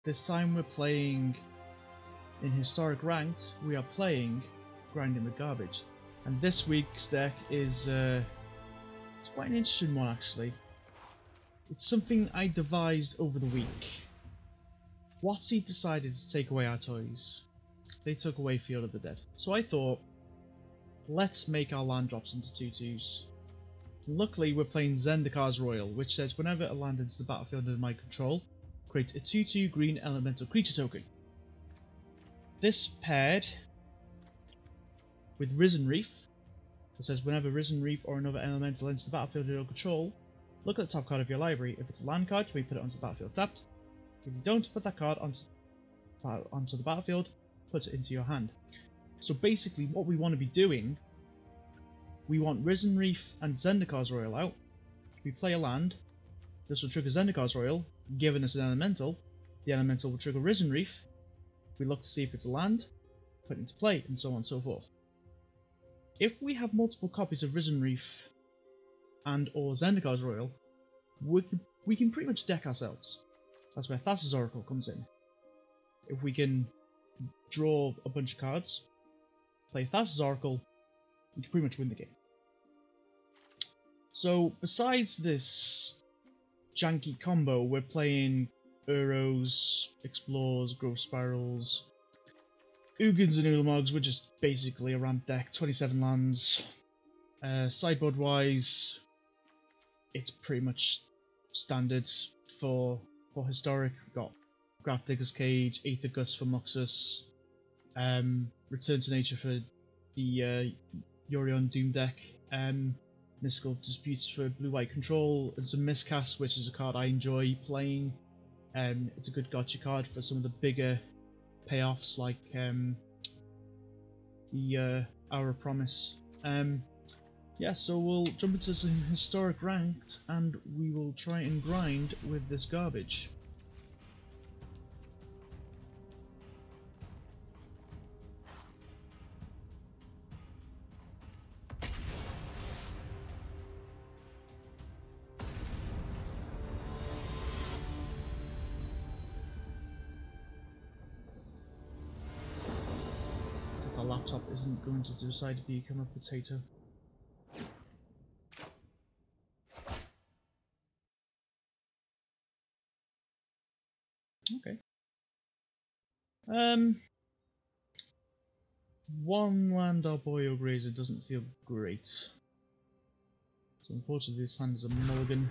This time we're playing in Historic Ranked, we are playing Grinding the Garbage. And this week's deck is it's quite an interesting one actually. It's something I devised over the week. WotC decided to take away our toys. They took away Field of the Dead. So I thought, let's make our land drops into 2/2s. Luckily we're playing Zendikar's Royal, which says whenever a land enters the battlefield under my control, create a 2/2 green elemental creature token. This paired with Risen Reef, that says whenever Risen Reef or another elemental enters the battlefield under your control, look at the top card of your library. If it's a land card, you may put it onto the battlefield tapped. If you don't, put that card onto the battlefield, put it into your hand. So basically what we want to be doing, we want Risen Reef and Zendikar's Royal out. We play a land, this will trigger Zendikar's Royal, giving us an elemental. The elemental will trigger Risen Reef. We look to see if it's a land, put it into play, and so on and so forth. If we have multiple copies of Risen Reef and or Zendikar's Royal, we can pretty much deck ourselves. That's where Thassa's Oracle comes in. If we can draw a bunch of cards, play Thassa's Oracle, we can pretty much win the game. So besides this janky combo, we're playing Uros, Explores, Growth Spirals, Ugins and Ulamogs. We're just basically a ramp deck, 27 lands. Sideboard wise, it's pretty much standard for Historic. We've got Graph Digger's Cage, Aether Gust for Muxus, Return to Nature for the Yorion Doom deck, Mystical Disputes for blue-white control, and some Miscast, which is a card I enjoy playing. It's a good gotcha card for some of the bigger payoffs like the Hour of Promise. Yeah, so we'll jump into some Historic Ranked and we will try and grind with this garbage. It's like our laptop isn't going to decide to become a potato. Okay. One land Arboreal Grazer doesn't feel great. So unfortunately this hand is a mulligan.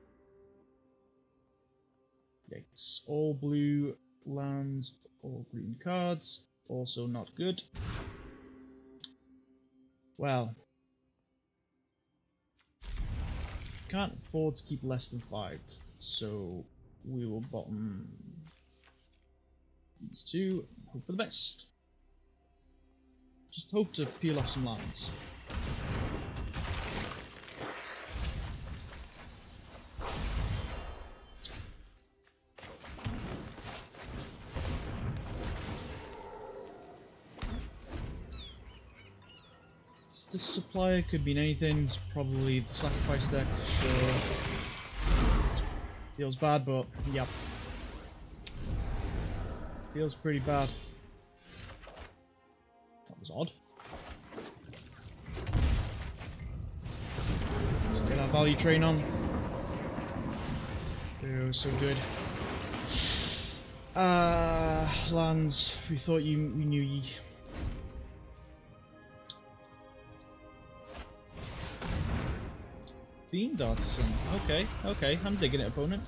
Yikes. All blue lands, all green cards. Also not good. Well. Can't afford to keep less than 5. So we will bottom these two, hope for the best. Just hope to peel off some lands. This supplier could mean anything, it's probably the sacrifice deck, sure. Feels bad, but yep. Feels pretty bad. That was odd. Let's get our value train on. Oh, so good. Lands. We thought we knew ye. Fiend Artisan. Okay, I'm digging it, opponent.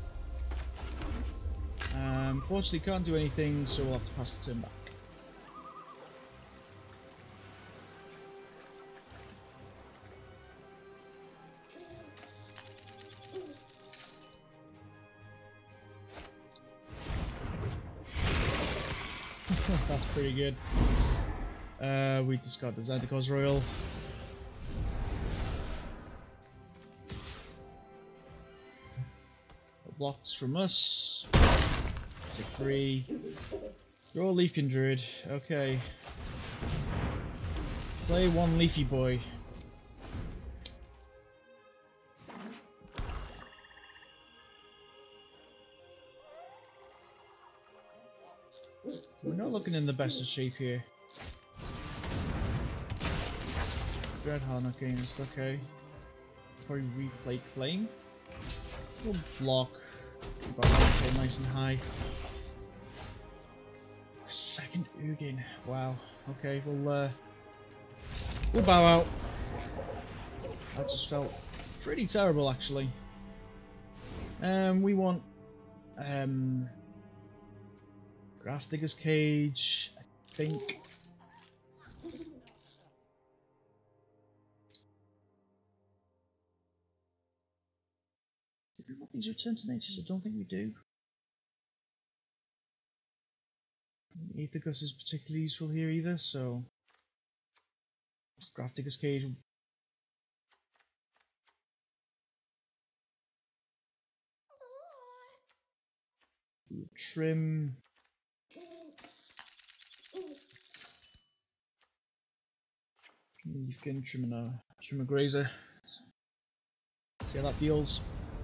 Unfortunately can't do anything, so we'll have to pass the turn back. That's pretty good. We discard the Zendikar's Royal. Blocks from us. Take 3. Draw a Leafkin Druid. Okay. Play one Leafy Boy. We're not looking in the best of shape here. Dread Harness against, okay. Probably replay Claim. We'll block. Keep our control nice and high. Second Ugin. Wow. Okay, we'll bow out. That just felt pretty terrible, actually. We want Graph Digger's Cage, I think. Do we want these return to natures? I don't think we do. Aethergus is particularly useful here either, so Graph Digger's Cage. Trim. Leafkin, trim a grazer. See how that feels.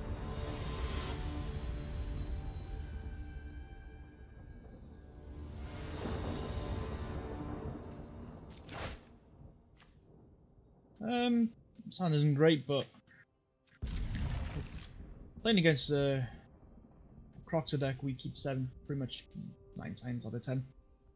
Sound isn't great, but playing against a Croxer deck, we keep 7 pretty much 9 times out of 10.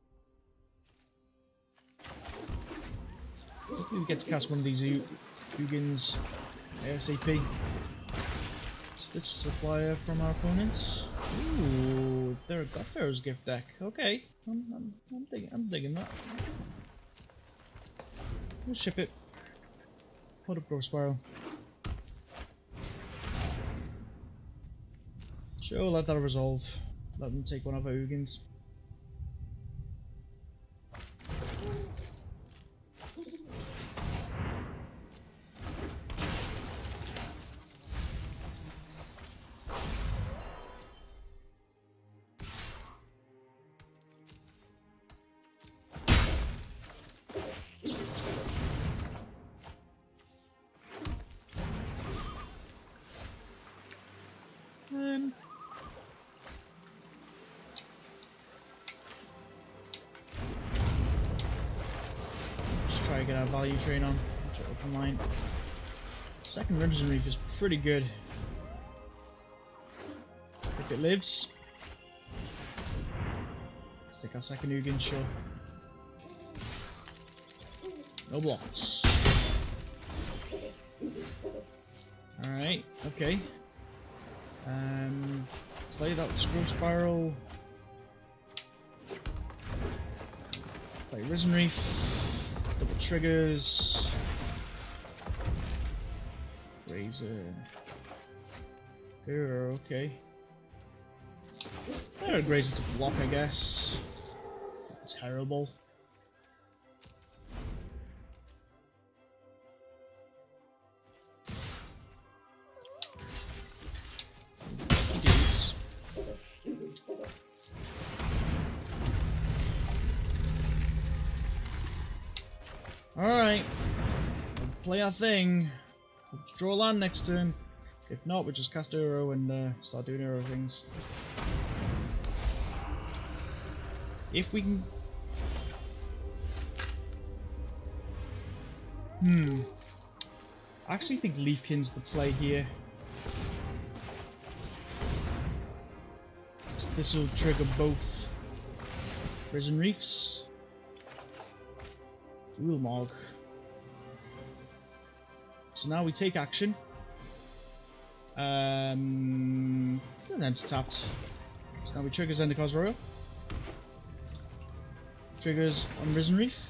Hopefully we get to cast one of these Ugins ASAP. Stitch Supplier from our opponents. Ooh, they're a Godfarer's Gift deck. Okay, I'm digging that. We'll ship it. Put up Growth Spiral. Sure, let that resolve. Let them take one of our Ugins. Try to get our value train on. Open line. Second Risen Reef is pretty good. If it lives. Let's take our second Ugin, sure. No blocks. Alright, okay. Play that Scroll Spiral. Play Risen Reef. Double triggers. Razor. Here, okay. They're a Razor to block, I guess. That's terrible. Alright, we'll play our thing. We'll draw land next turn. If not, we'll just cast Uro and start doing Uro things. If we can... I actually think Leafkin's the play here. So this will trigger both Risen Reefs. Ulamog. So now we take action. Doesn't empty tapped. So now we triggers Zendikar's Royal. Triggers on Risen Reef.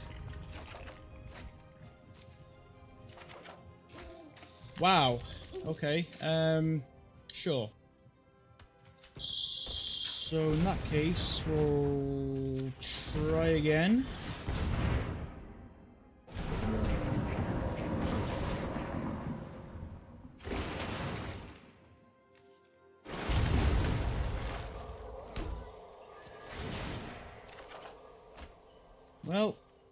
Wow. Okay. Sure. So in that case, we'll try again. Well,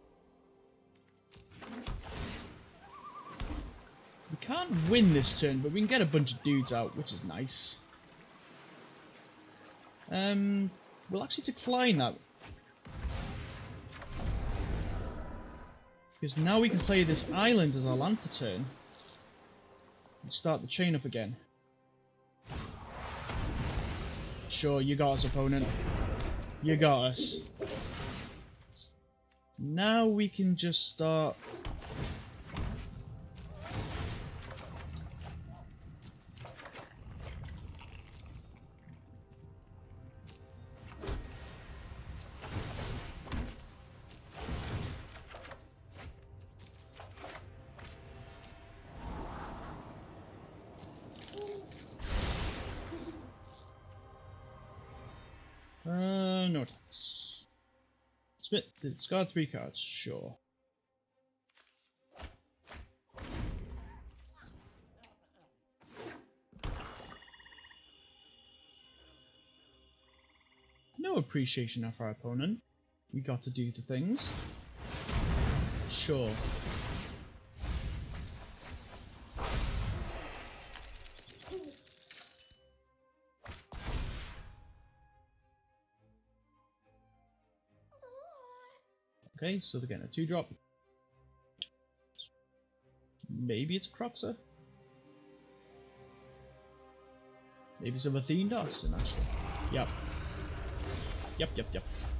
we can't win this turn, but we can get a bunch of dudes out, which is nice. We'll actually decline that Because now we can play this island as our land for turn. We start the chain up again. Sure, you got us, opponent. You got us. Now we can just start... no attacks. Discard 3 cards, sure. No appreciation of our opponent. We got to do the things. Sure. Okay, so they're getting a 2-drop. Maybe it's a Croxer. Maybe some Athene Dawson, actually. Yep. Yep.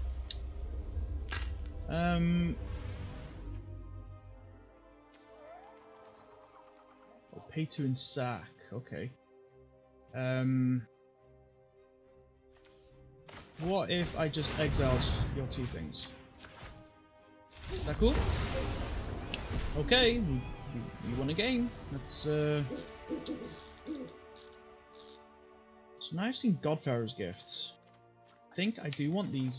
Oh, pay 2 and sack. Okay. What if I just exiled your 2 things? Is that cool? Okay, we won a game. That's So now I've seen Godfarer's Gift. I think I do want these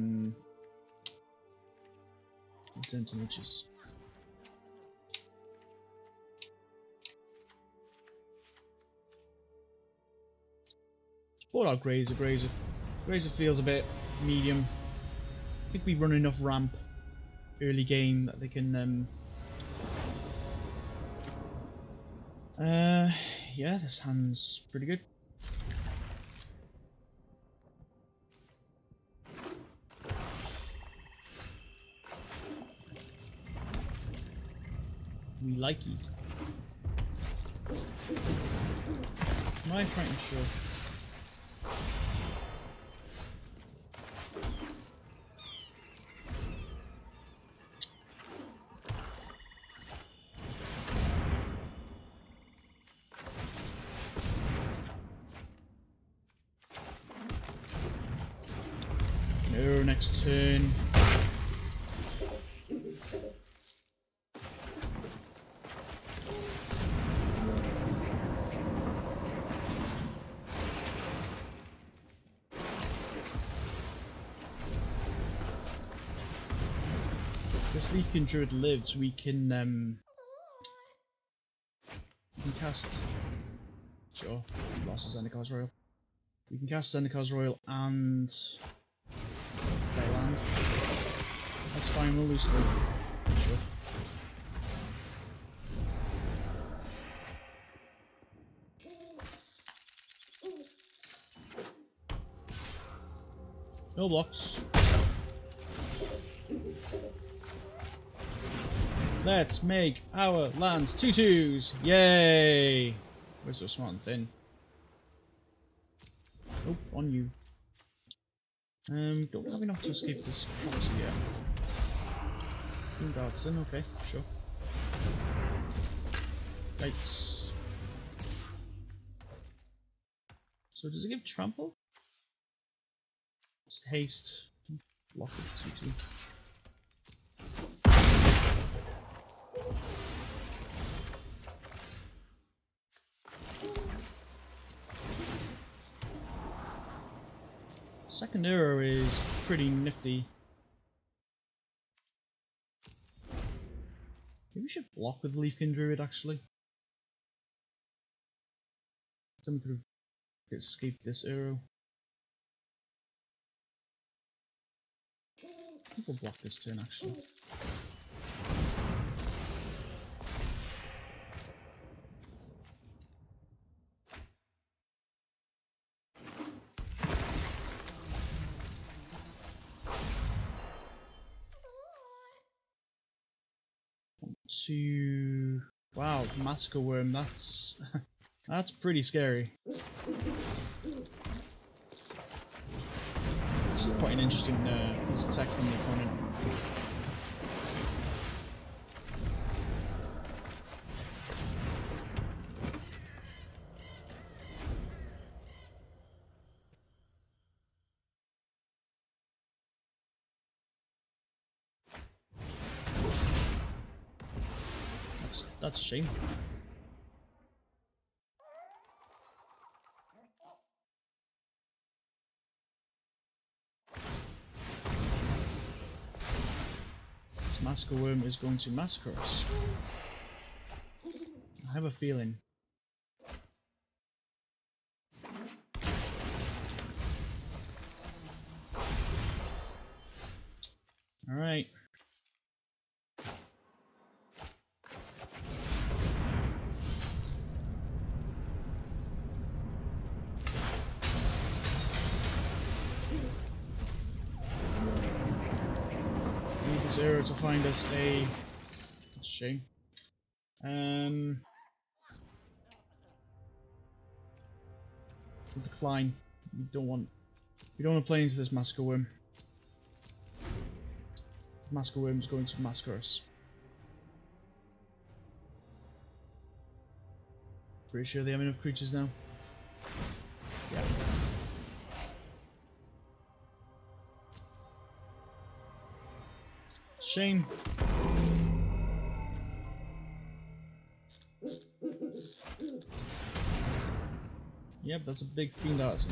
Alternative Niches. Bought out Grazer. Grazer feels a bit medium. I think we run enough ramp early game that they can yeah, this hand's pretty good. We like it. Am I trying to show? No, next turn. This Leafkin Druid lives, we can cast... Sure, lost Zendikar's Royal. We can cast Zendikar's Royal and... play land. That's fine, we'll lose sleep. Sure. No blocks. Let's make our lands 2/2s! Yay! We're so smart and thin. Oh, on you. Don't have enough to escape this proxy yet. Guardston, okay, sure. Yikes. So does it give trample? Just haste. Block it 2/2. Second arrow is pretty nifty. Maybe we should block with Leafkin Druid actually. Someone could have escaped this arrow. I think we'll block this turn actually. to... Wow, Massacre Worm, that's... that's pretty scary. It's quite an interesting piece of tech from the opponent. That's a shame. This Massacre Worm is going to massacre us. I have a feeling. Alright. Zero to find us a shame. Decline. We don't want to play into this Massacre Worm. Massacre Worm is going to massacre us. Pretty sure they have enough creatures now. Yeah. Shame. Yep, that's a big fiend artisan.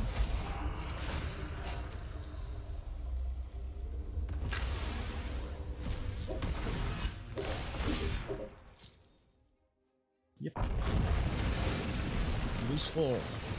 Yep. Lose 4.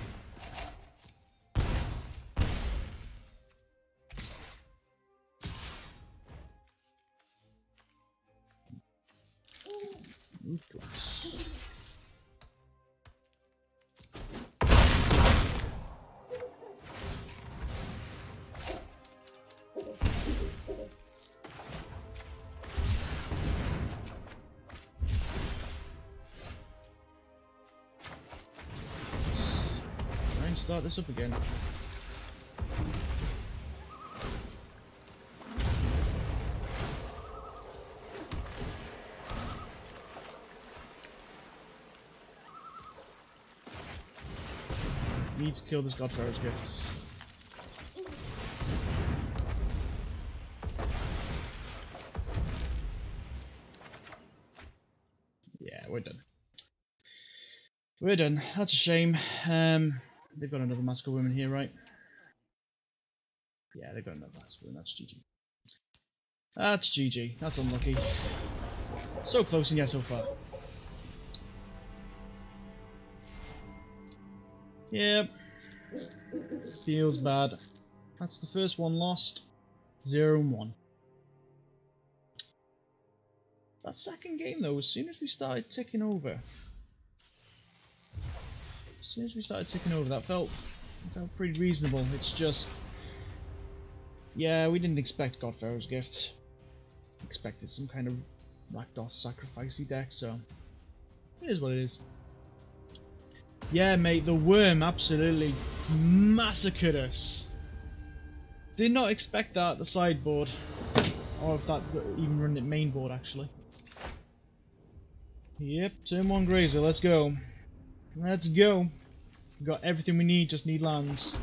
Start this up again. Need to kill this Godfarer's Gift. Yeah, we're done. We're done. That's a shame. They've got another Massacre Woman here, right? Yeah, they've got another Massacre Woman. That's GG. That's GG. That's unlucky. So close and yet so far. Yep. Feels bad. That's the first one lost. 0-1. That second game though, as soon as we started ticking over, that felt pretty reasonable. It's just, yeah, we didn't expect Godfarer's Gift. Expected some kind of Rakdos sacrificey deck, so it is what it is. Yeah, mate, the worm absolutely massacred us. Did not expect that at the sideboard, or if that even run at main board actually. Yep, turn 1 Grazer, let's go. Let's go. We've got everything we need, just need lands.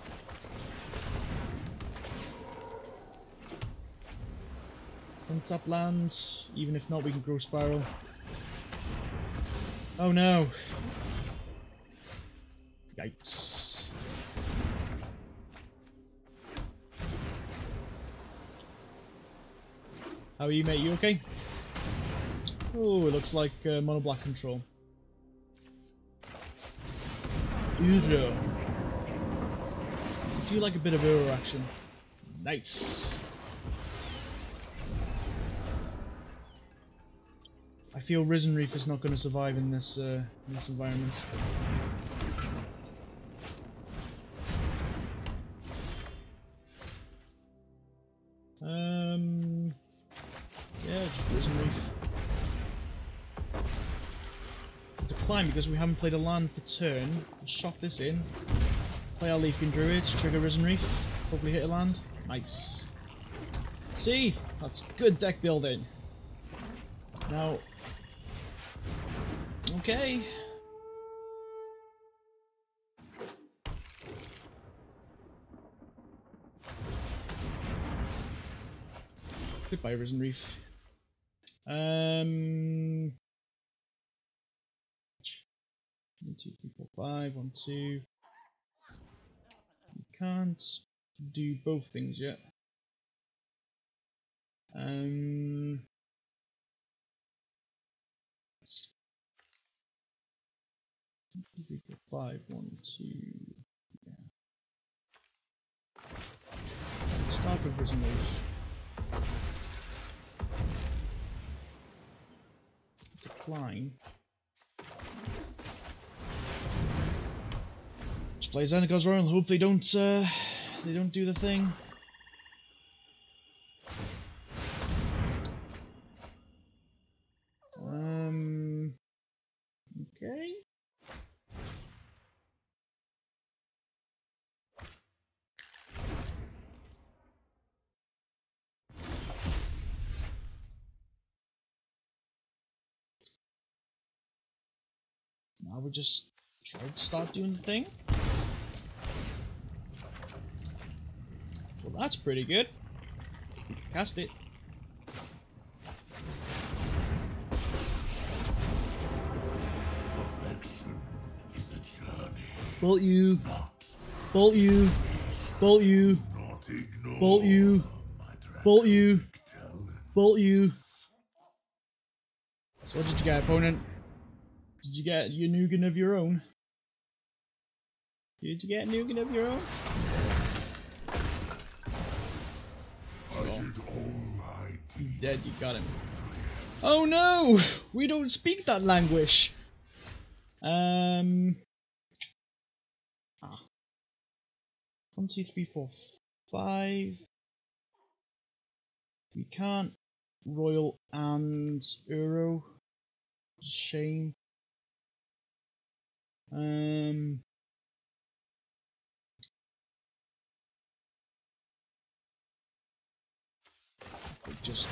Untap lands, even if not we can grow Spiral. Oh no. Yikes. How are you, mate? You okay? Oh, it looks like mono black control. Uro. Do you like a bit of Uro action? Nice. I feel Risen Reef is not going to survive in this environment. Yeah, just Risen Reef. fine because we haven't played a land for turn. We'll shop this in. Play our Leafing Druids, trigger Risen Reef. Hopefully hit a land. Nice. See? That's good deck building. Now... Okay. Goodbye, Risen Reef. 1, 2, 3, 4, 5. 1, 2. We can't do both things yet. 2, 3, 4, 5. 1, 2. Yeah. Start with Risen Reef. Decline. Just play Xenagos Royal. Hope they don't do the thing. Okay. Now we just try to start doing the thing. Well, that's pretty good. Cast it. Perfection is a journey. Bolt you. Not Bolt you. Bolt you. not ignore Bolt you. my Bolt you. draconic talents. Bolt you. So what did you get, opponent? Did you get your Nugan of your own? Did you get a Nugan of your own? I did all I He's did. dead, you got him. Oh no! We don't speak that language! Ah. 1, 2, 3, 4, 5. We can't Royal and Euro. Shame. Just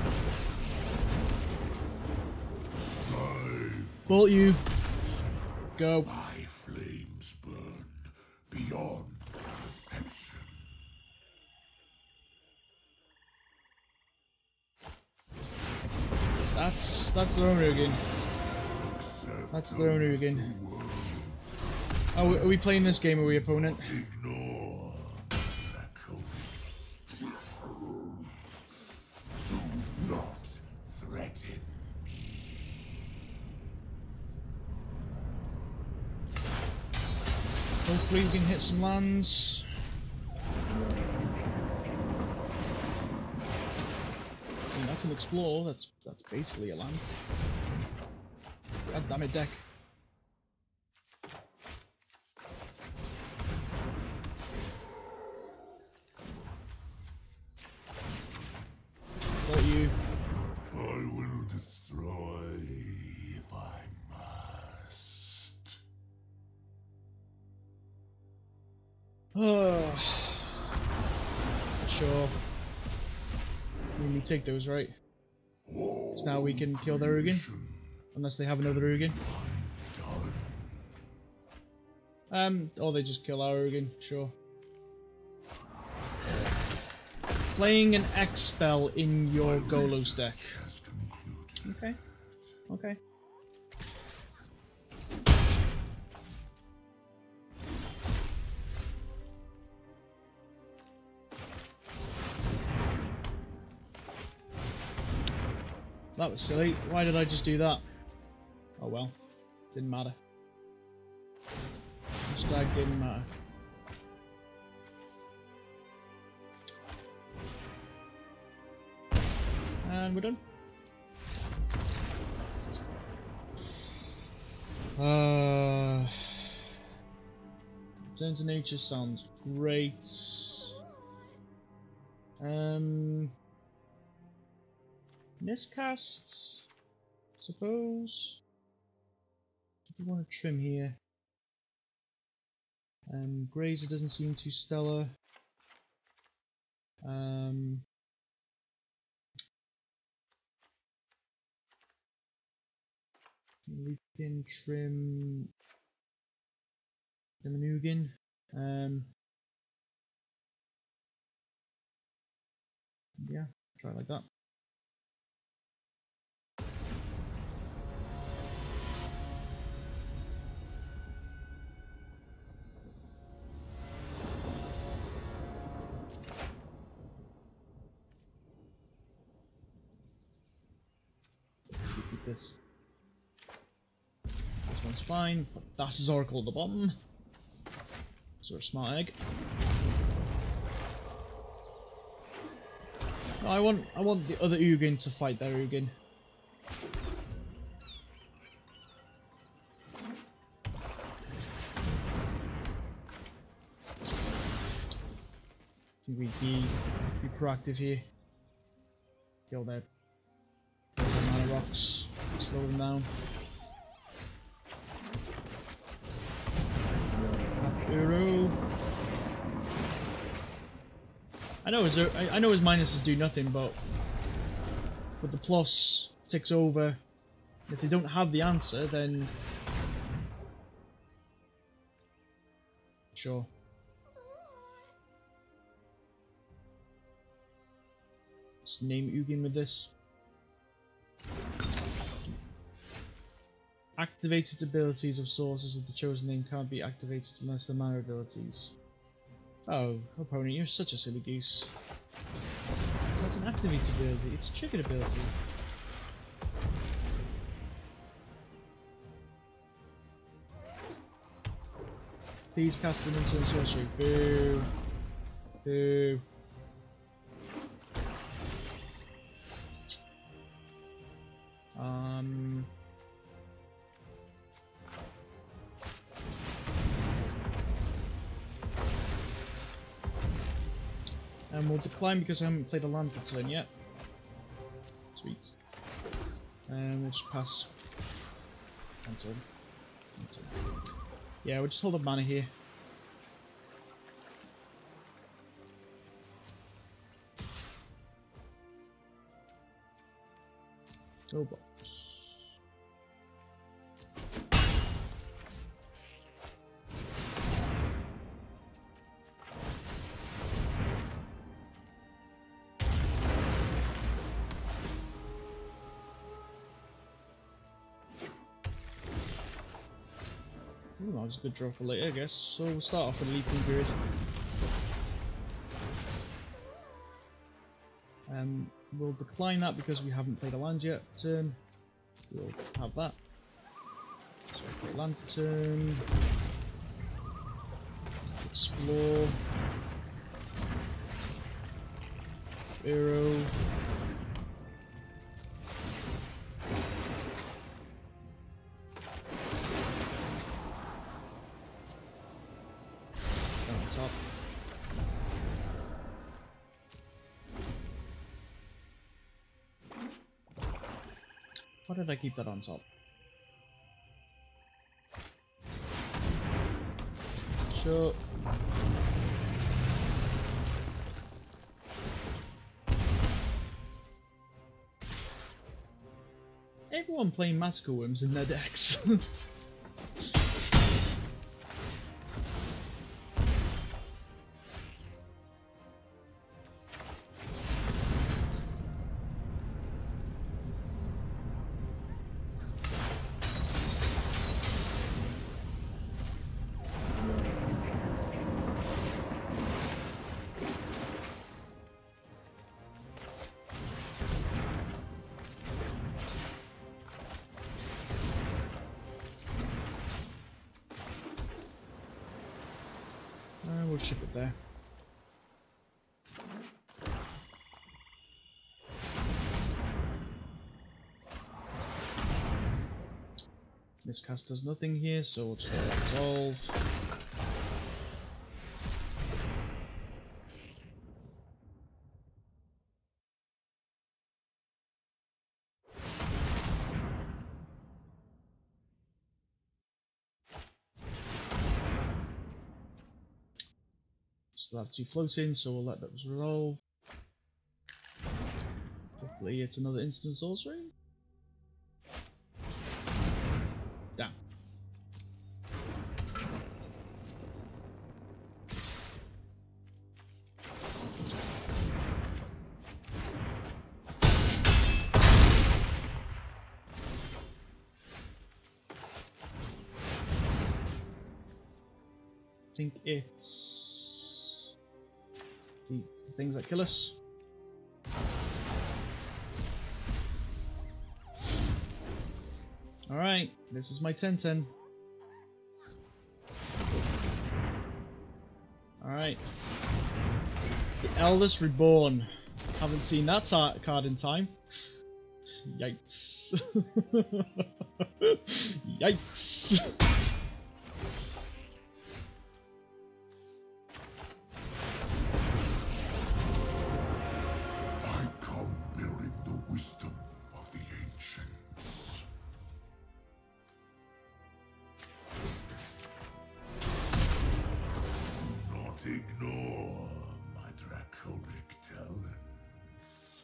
bolt you. Go. My flames burn beyond perception. That's their own Rugen. That's their own Rugen. Oh, are we playing this game, are we, opponent? Ignore draconic. Do not threaten me. Hopefully we can hit some lands. I mean, that's an explore. That's basically a land. God damn it, deck. Got you. I will destroy if I must. Sure. We take those, right? So now we can kill their Rugen. Unless they have another Rugen. Or they just kill our Rugen, sure. Playing an X spell in your Golos deck. Okay. Okay. That was silly. Why did I just do that? Oh well. Didn't matter. Hashtag didn't matter. And we're done. Return to Nature sounds great. Miscast, suppose. We want to trim here. Grazer doesn't seem too stellar. We can trim the Manugan. Yeah, try like that. Keep this. This one's fine, but that's his Oracle at the bottom. So a smart egg. No, I want the other Ugin to fight their Ugin. We be proactive here. Kill their mana rocks. Slow them down. Hero. I know his minuses do nothing, but the plus ticks over. If they don't have the answer, then sure. Let's name Ugin with this. Activated abilities of sources of the chosen name can't be activated unless they're mana abilities. Oh, opponent, you're such a silly goose. It's not an activated ability, it's a triggered ability. Please cast an instant sorcery. Boo. Boo. And we'll decline because I haven't played a land for turn yet. Sweet. And we'll just pass. Cancel. Yeah, we'll just hold up mana here. Oh box. Ooh, that was a good draw for later, I guess. So we'll start off with a Leaping Grid. We'll decline that because we haven't played a land yet. We'll have that. So play land turn. Explore. Arrow. Top. Why did I keep that on top? Sure. Everyone playing Massacre Worms in their decks. We'll ship it there. This cast does nothing here, so we'll just resolve. Still have 2 floating, so we'll let those resolve. Hopefully it's another instant sorcery. Damn. I think it's the things that kill us. Alright, this is my 10-10. Alright. The Eldest Reborn. Haven't seen that card in time. Yikes. Yikes. Ignore my draconic talents.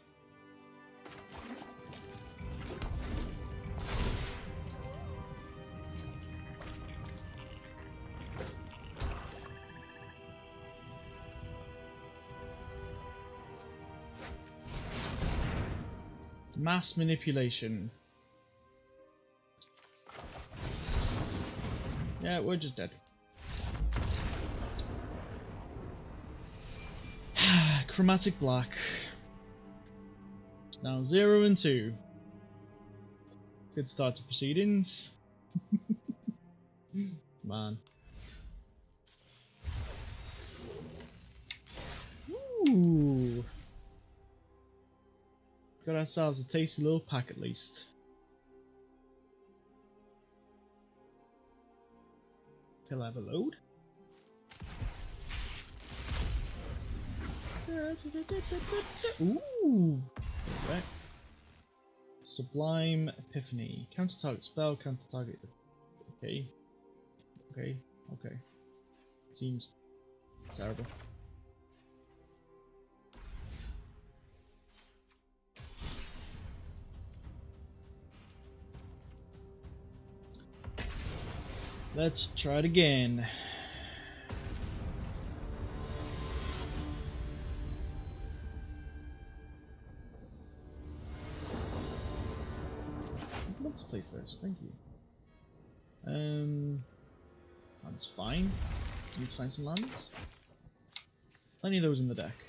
Mass manipulation. Yeah, we're just dead. Chromatic black. Now 0 and 2. Good start to proceedings. Man. Ooh. Got ourselves a tasty little pack at least. Till I have a load. Ooh! Right. Sublime Epiphany. Counter target spell, counter target. Okay. Okay. Okay. Seems terrible. Let's try it again. Let's play first, thank you. That's fine. Need to find some lands. Plenty of those in the deck.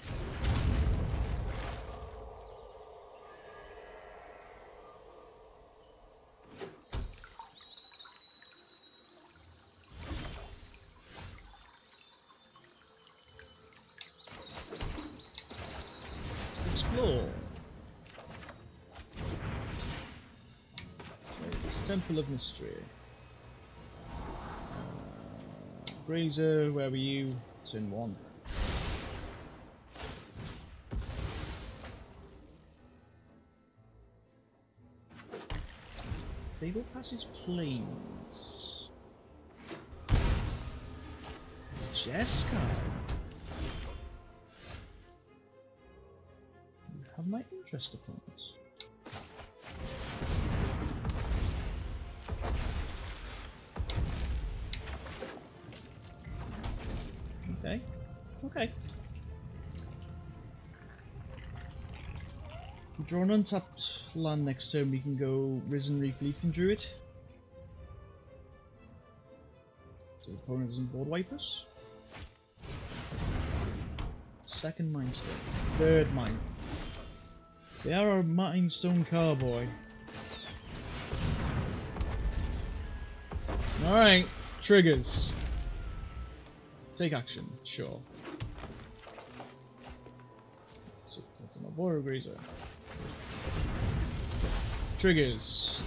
Explore. Temple of Mystery. Grazer, where were you? Turn 1. Fable Passage Plains. Jessica. You have my interest opponents. Okay. Okay. We draw an untapped land next turn, we can go Risen Reef Leafing Druid. So the opponent doesn't board wipe us. Second Mind Stone. Third Mind. They are a Mind Stone cowboy. Alright, triggers. Take action, sure. So that's my Borrow Grazer. Triggers.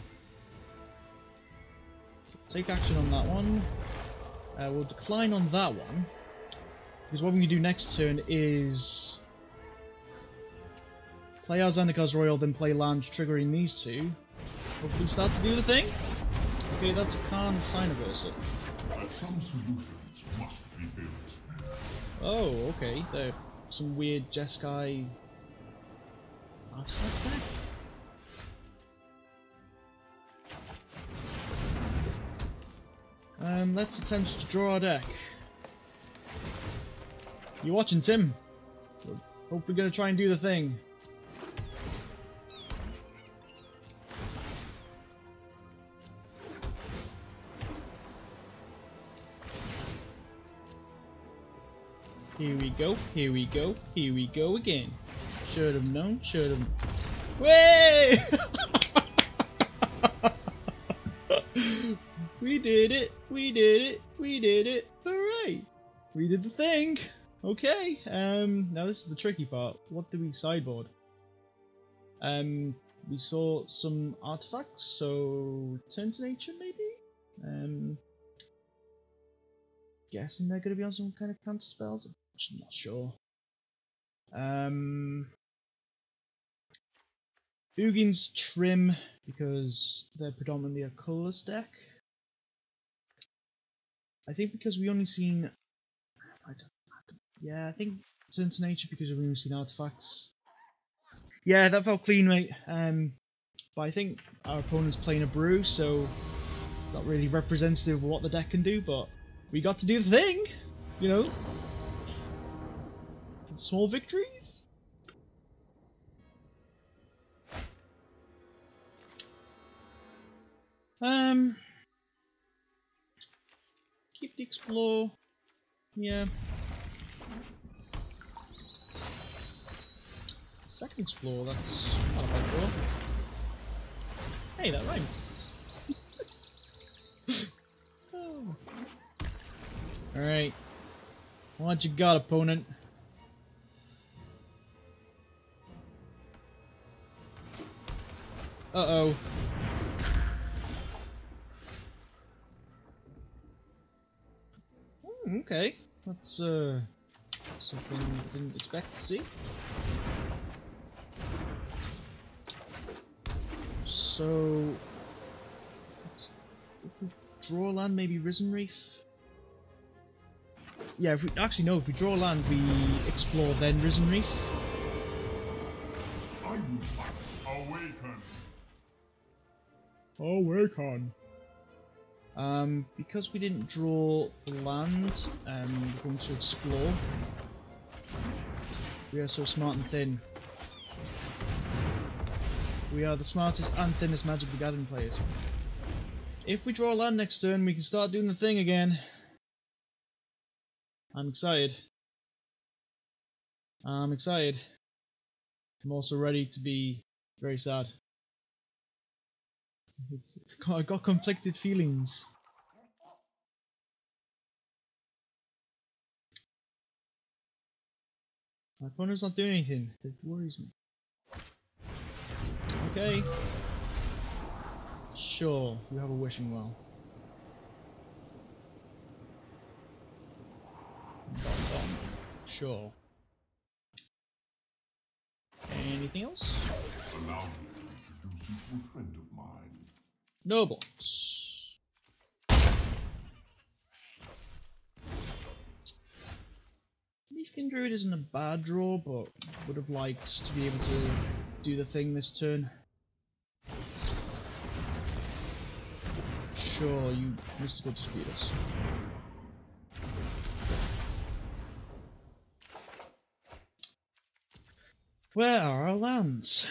Take action on that one. We'll decline on that one. Because what we do next turn is play our Zendikar's Royal, then play land, triggering these two. Hopefully start to do the thing. Okay, that's a Khan Sign Reversal. Some solutions must be built. Oh, okay. There's some weird Jeskai artifact deck. Let's attempt to draw our deck. You watching, Tim? Hope we're gonna try and do the thing. Here we go, here we go, here we go again. Should have known, should have. Way! We did it, we did it, we did it. Hooray! We did the thing. Okay. Now this is the tricky part. What do we sideboard? We saw some artifacts, so turn to nature maybe. Guessing they're gonna be on some kind of counter spells. I'm not sure. Ugin's Trim, because they're predominantly a colourless deck. I think because we only seen. Yeah, I think Turn to Nature because we've only seen artifacts. Yeah, that felt clean, mate. But I think our opponent's playing a brew, so not really representative of what the deck can do. But we got to do the thing, you know. Small victories. Keep the explore. Yeah. Second explore, that's not a bad draw. Hey, that rhymed. Oh. Alright. What you got, opponent? Uh-oh. Okay. That's something I didn't expect to see. So if we draw land, maybe Risen Reef. Yeah, if we actually no, if we draw land, we explore then Risen Reef. Awaken. Because we didn't draw land, we're going to explore. We are so smart and thin. We are the smartest and thinnest Magic the Gathering players. If we draw land next turn, we can start doing the thing again. I'm excited. I'm excited. I'm also ready to be very sad. I've got conflicted feelings. My opponent's not doing anything. It worries me. Okay. Sure, you have a wishing well. Sure. Anything else? Allow me to introduce you to a friend of mine. No blocks. Leafkin Druid isn't a bad draw, but would have liked to be able to do the thing this turn. Sure, you mystical disputers. Where are our lands?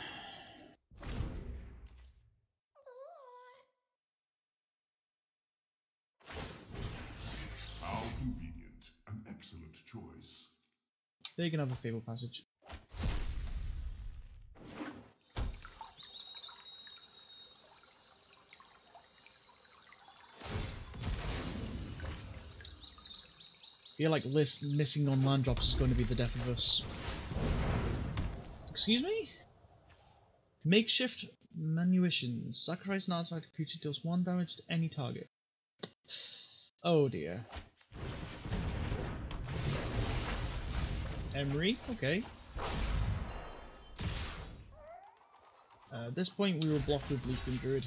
How convenient. An excellent choice. They can have a Fable Passage. I feel like missing on land drops is going to be the death of us. Excuse me? Makeshift Manuition. Sacrifice an artifact creature deals 1 damage to any target. Oh dear. Emery, okay. At this point we were blocked with Leafkin Druid.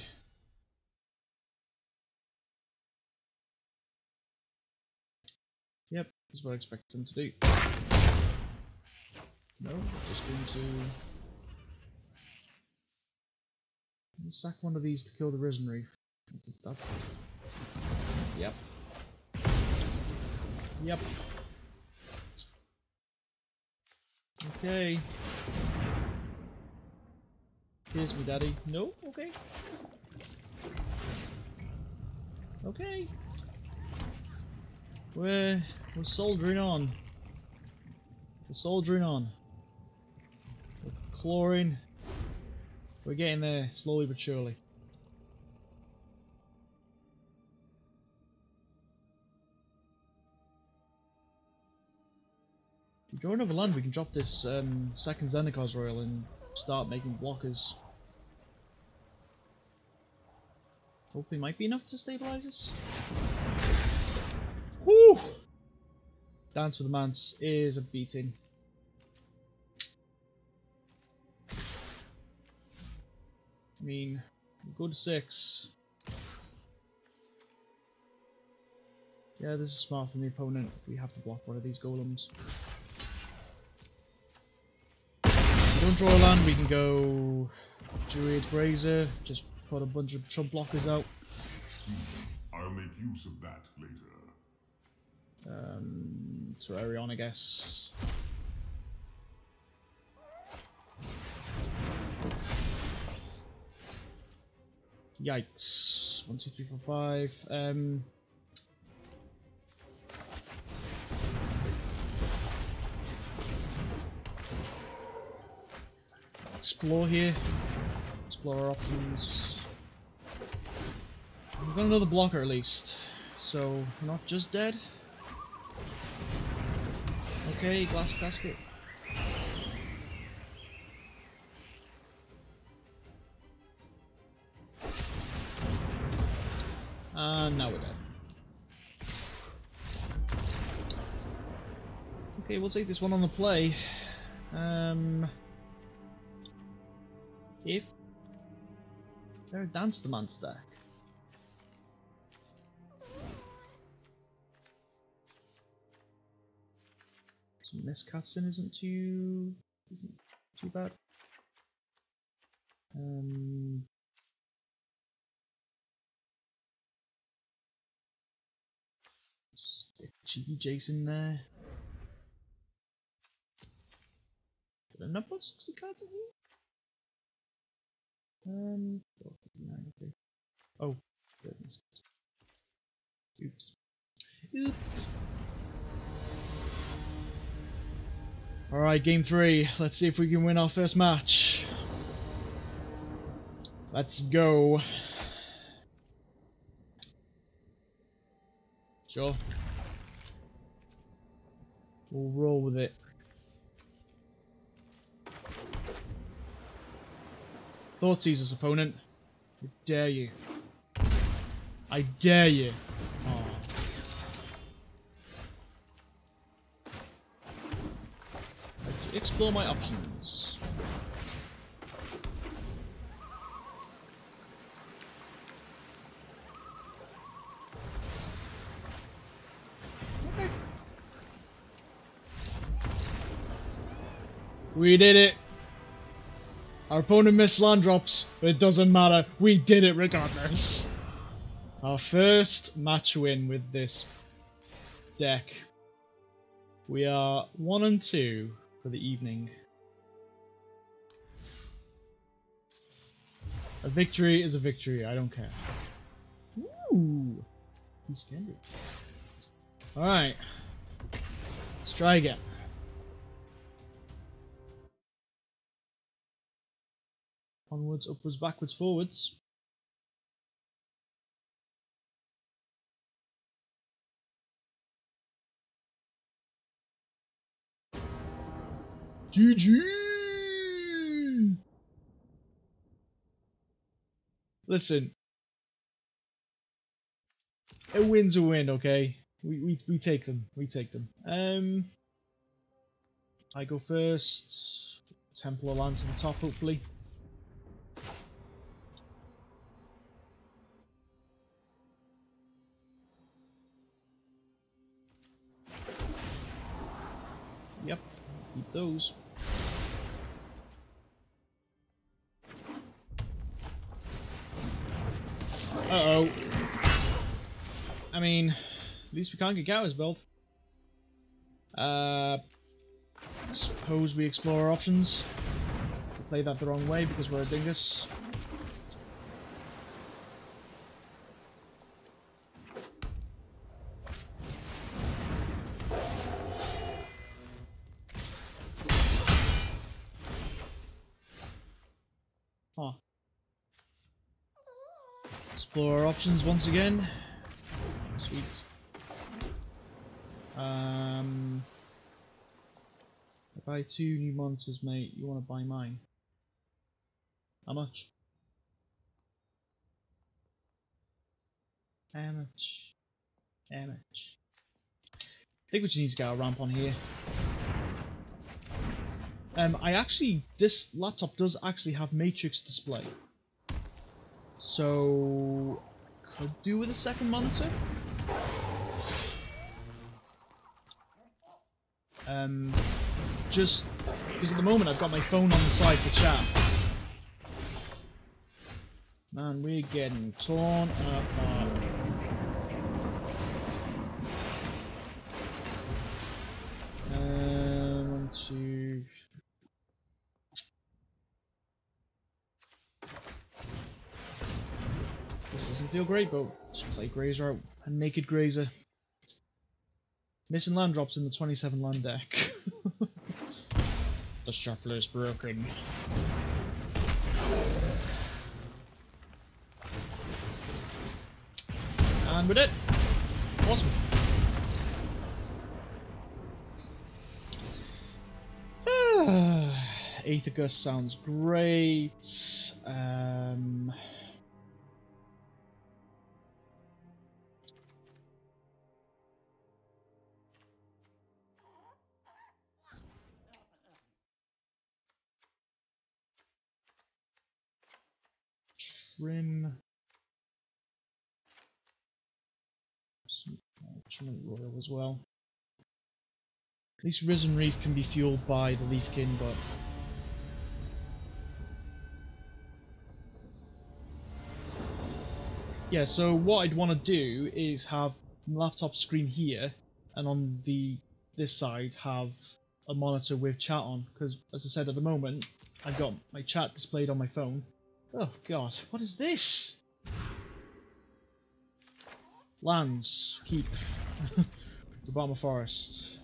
Yep, is what I expect them to do. No, just going to sack one of these to kill the Risen Reef. That's yep. Yep. Okay. Here's me, daddy. No? Okay. Okay. We're soldiering on. We're soldiering on. We're clawing. We're getting there, slowly but surely. If we draw another land, we can drop this second Zendikar's Royal and start making blockers. Hopefully might be enough to stabilize us. Whew! Dance for the Manse is a beating. I mean, go to 6. Yeah, this is smart from the opponent. We have to block one of these golems. If we don't draw a land, we can go Druid Brazier, just put a bunch of chump blockers out. I'll make use of that later. Terrarion, I guess. Yikes. 1, 2, 3, 4, 5. Explore here. Explore our options. We've got another blocker at least. So, we're not just dead. Okay, glass casket. And now we're dead. Okay, we'll take this one on the play. If they're a Dance the Man stack. So miscasting isn't too bad. Stick cheeky Jason there. Did I not put 60 cards in here? Okay. Oh, goodness. Oops. Oops. Alright, game 3. Let's see if we can win our first match. Let's go. Sure. We'll roll with it. Thoughtseizes, opponent. I dare you. I dare you. Oh. Explore my options. Okay. We did it. Our opponent missed land drops, but it doesn't matter. We did it regardless. Our first match win with this deck. We are 1 and 2 for the evening. A victory is a victory, I don't care. Ooh, he's scared. Alright, let's try again. Onwards, upwards, backwards, forwards. GG! Listen. A win's a win, okay? We take them. We take them. I go first. Templar land to the top, hopefully. Yep, keep those. Uh-oh. I mean, at least we can't get Gowers build. Suppose we explore our options. We play that the wrong way because we're a dingus. Huh. Explore our options once again. Sweet. Buy 2 new monsters, mate. You want to buy mine? How much? How much? How much? I think we just need to get a ramp on here. This laptop does actually have matrix display. So, could do with a second monitor. Just because at the moment I've got my phone on the side for chat. Man, we're getting torn apart. One, two. This doesn't feel great, but just play Grazer out. A naked Grazer. Missing land drops in the 27 land deck. The shuffle is broken. And with it. Awesome. Aether sounds great. Trim. Some Royal as well. At least Risen Reef can be fueled by the Leafkin, but yeah, so what I'd want to do is have the laptop screen here, and on this side have a monitor with chat on, because as I said at the moment, I've got my chat displayed on my phone. Oh god, what is this? Lands, keep. The bottom of forest.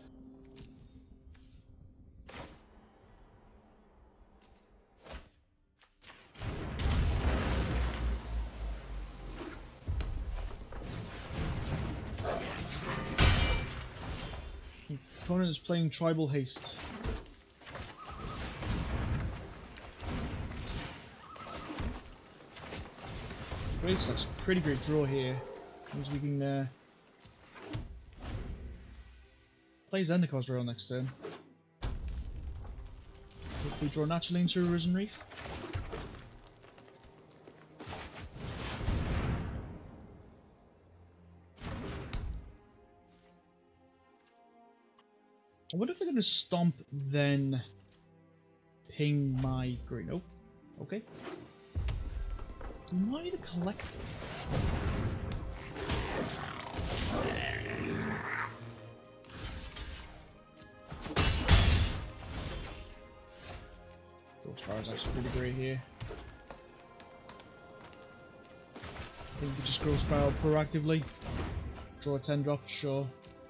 Opponent is playing Tribal Haste. Great, so that's a pretty great draw here. Means we can play Zendikar Rail next turn. Hopefully draw naturally into a Risen Reef. I wonder if they're going to stomp, then ping my green. Nope. Okay. Do you want me to collect? Ghostfire is actually pretty great here. I think we just Ghostfire proactively. Draw a 10 drop, sure.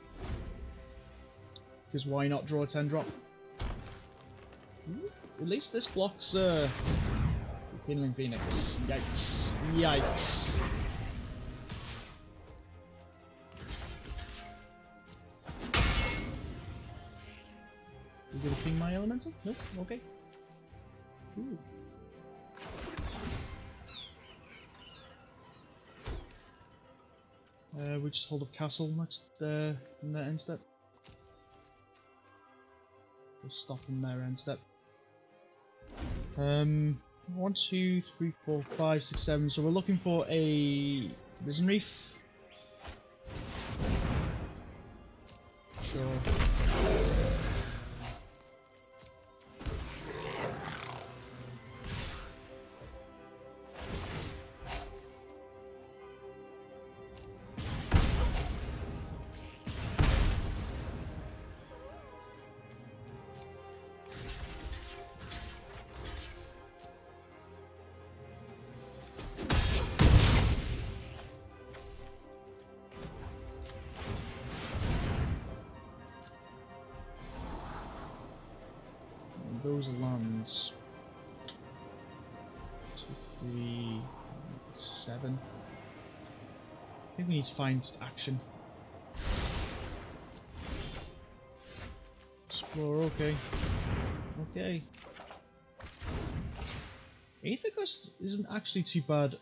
Because why not draw a 10 drop? At least this blocks Kindling Phoenix. Yikes. Yikes. You gonna ping my elemental? Nope, okay. Ooh. We just hold up castle next in that end step. We'll stop in there end step. 1, 2, 3, 4, 5, 6, 7. So we're looking for a Risen Reef. Sure. those lands. 2, 3, 7. I think we need to find action. Explore, okay. Okay. Aether Gust isn't actually too bad.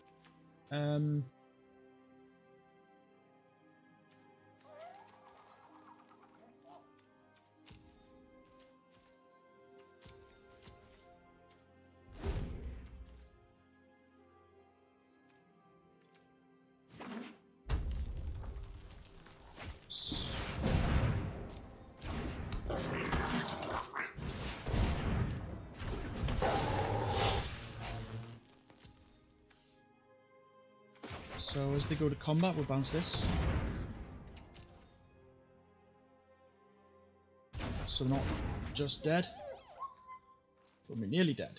So as they go to combat, we'll bounce this. So they're not just dead, but we're nearly dead.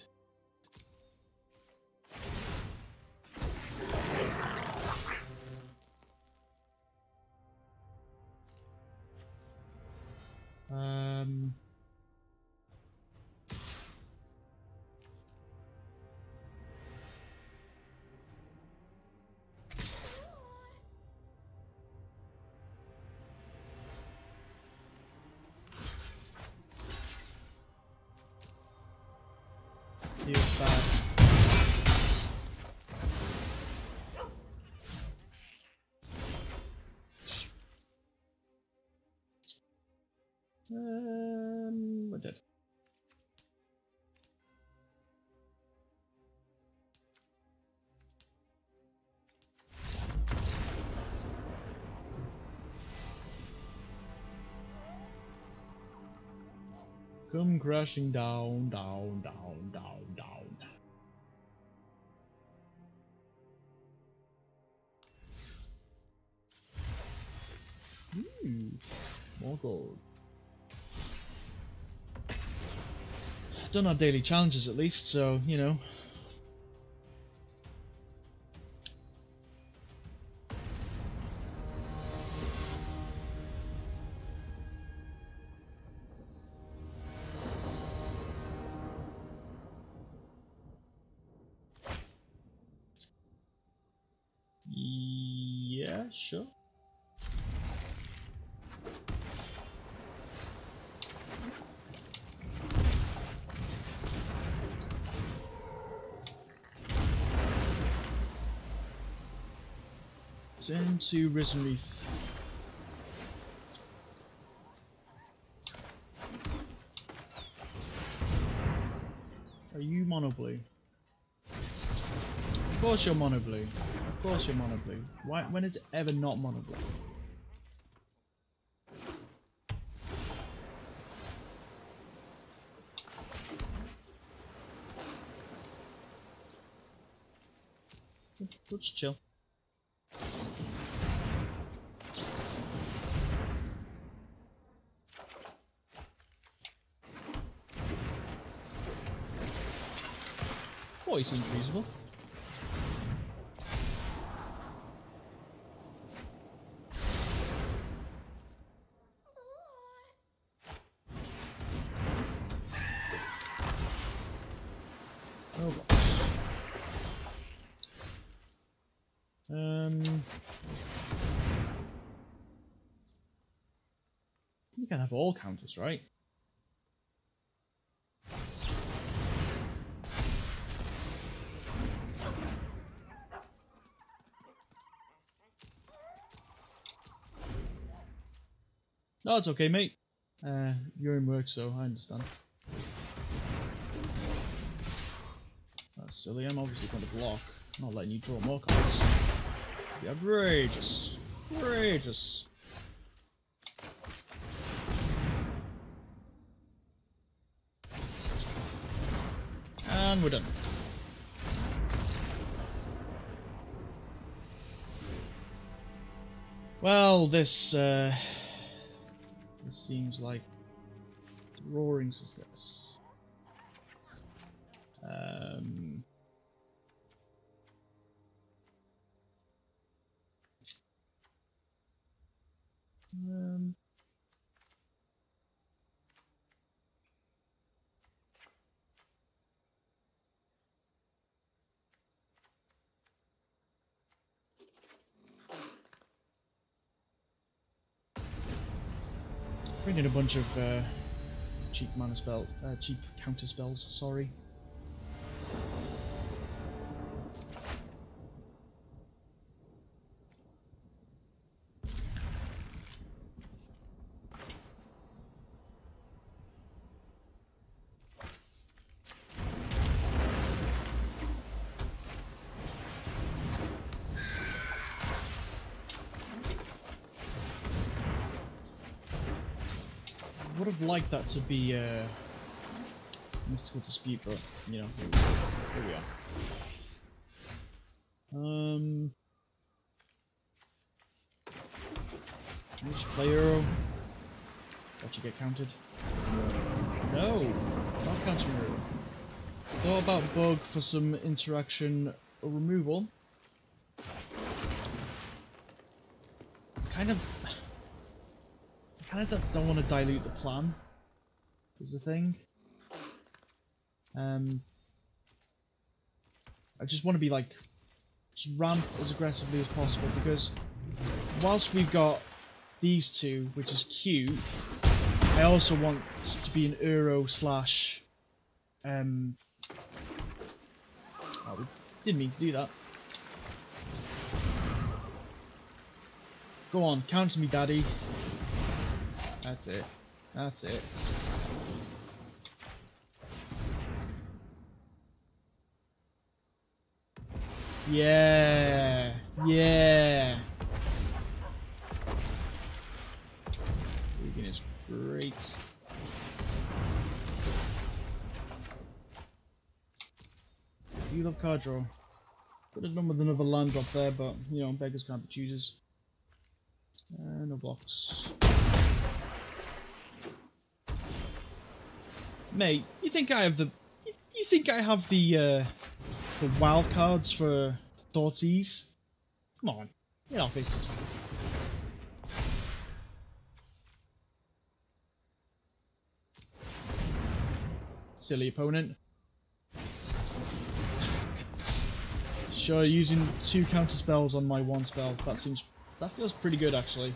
Feels bad. We're dead. Come crashing down, down, down, down, down. More gold. Done our daily challenges at least, so, you know. Yeah, sure. Into Risen Reef. Are you mono blue? Of course you're mono blue. Of course you're mono blue. Why? When is it ever not mono blue? We'll just chill. Oh, he seems reasonable. Oh gosh. You can have all counters, right? No, it's okay, mate. You're in work, so I understand. That's silly. I'm obviously going to block. I'm not letting you draw more cards. It'd be outrageous. Outrageous. And we're done. Well, this seems like roaring success. Drinking a bunch of cheap mana spell, cheap counter spells. Sorry. Would have liked that to be mystical dispute, but you know, here we are. Just play Euro. Let you get counted. No, not counting Euro. Thought about bug for some interaction or removal. Kind of don't want to dilute the plan, is the thing. I just want to be like, just ramp as aggressively as possible, because whilst we've got these two, which is cute, I also want to be an Euro slash, oh, we didn't mean to do that. Go on, counter me, daddy. That's it. That's it. Yeah. Yeah. Vegan is great. You love card draw. Could have done with another land drop there, but you know, beggars can't be choosers. No blocks. Mate, you think I have the wild cards for Thoughtseize? Come on, get off it. Silly opponent. Sure, using 2 counter spells on my 1 spell. That feels pretty good actually.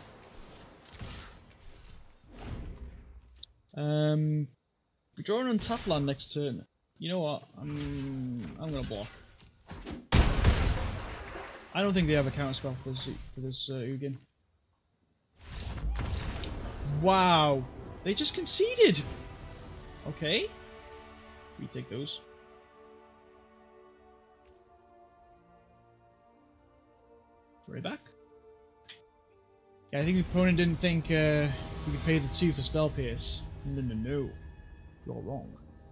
We draw an untapped land next turn. You know what? I'm gonna block. I don't think they have a counter spell for this Ugin. Wow, they just conceded. Okay, we take those. Right back. Yeah, I think the opponent didn't think he could pay the 2 for Spell Pierce. No. You're wrong.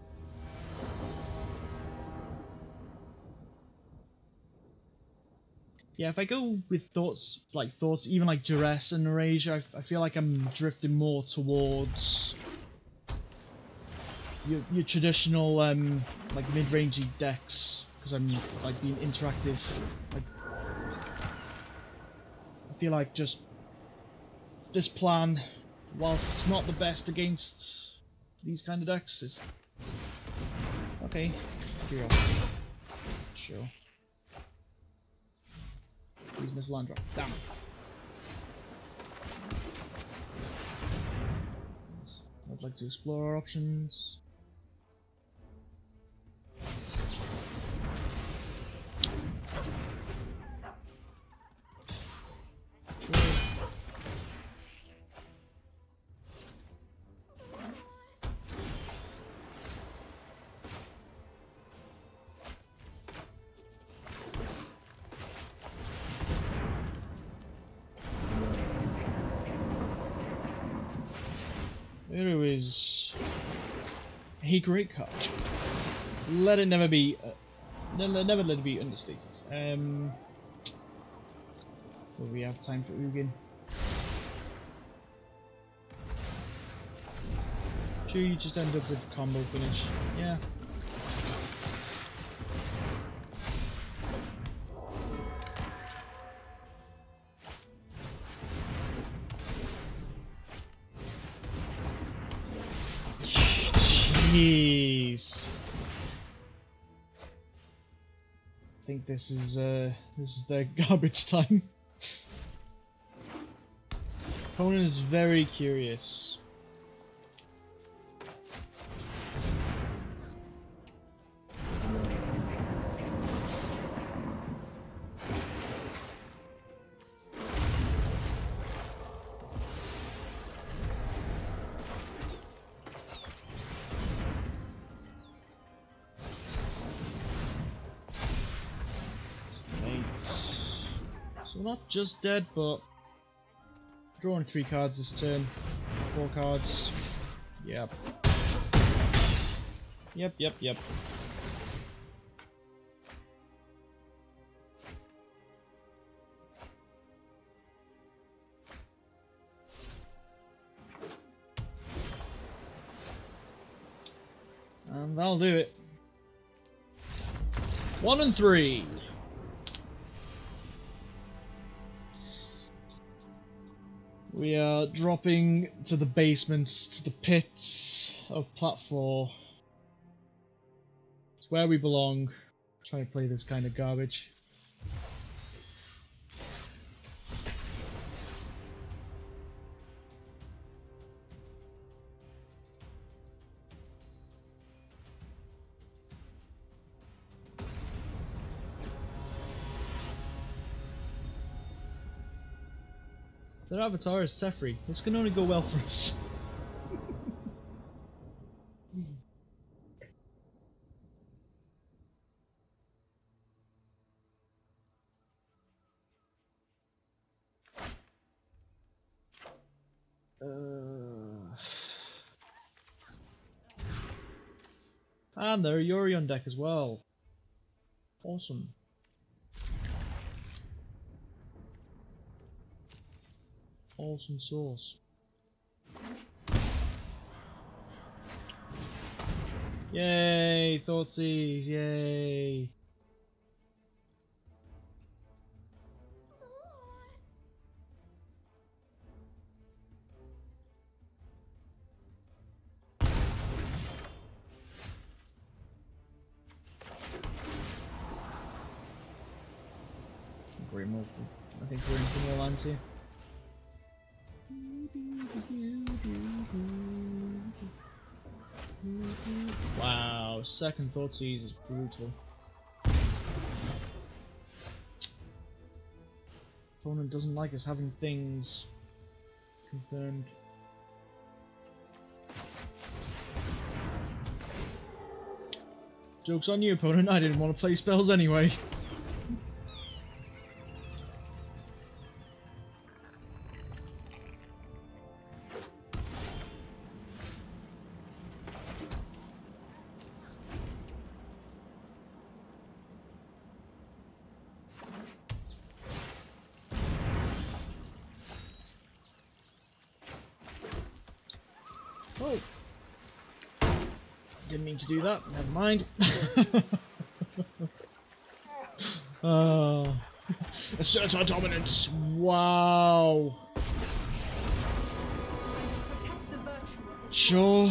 Yeah, if I go with thoughts, even like Duress and Erasure, I feel like I'm drifting more towards your traditional like mid-rangey decks, because I'm like being interactive. Like, I feel like just this plan, whilst it's not the best against these kind of decks, is okay. Sure. Please miss land drop. Damn it. I'd like to explore our options. Uru is a great card. Let it never be, never let it be understated. Will we have time for Ugin? Sure, you just end up with combo finish. Yeah. Jeez. I think this is their garbage time. Opponent is very curious. Well, not just dead, but drawing 3 cards this turn. 4 cards. Yep. Yep. And that'll do it. 1 and 3. We are dropping to the basement, to the pits of Plat 4. It's where we belong. Trying to play this kind of garbage. Their avatar is Sefri. This can only go well for us. And there are Yuri on deck as well. Awesome. Awesome sauce. Yay! Thoughtseize! Yay! I think we're into more lands here. Wow, second Thoughtseize is brutal. Opponent doesn't like us having things. Confirmed. Joke's on you, opponent, I didn't want to play spells anyway. Oh! Didn't mean to do that, never mind. Assert our dominance! Wow! Sure.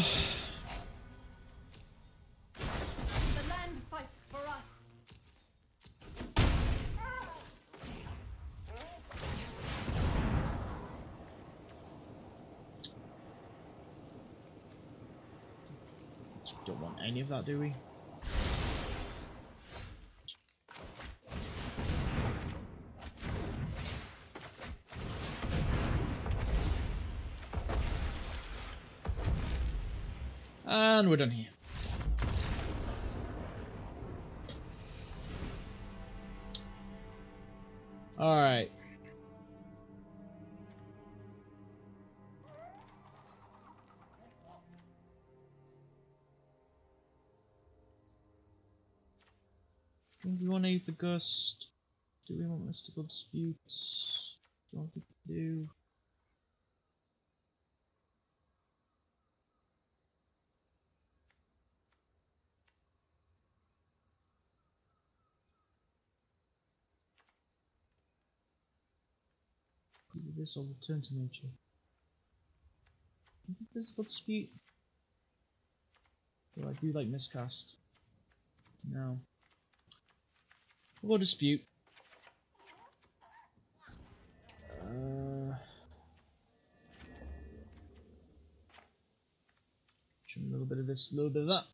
The land fights for us. Don't want any of that, do we? And we're done here. Alright. I think we want to use the gust. Do we want mystical disputes? Don't think we do. Either this or return to nature. Physical dispute. Well, I do like miscast. No. We'll go dispute. A little bit of this, a little bit of that.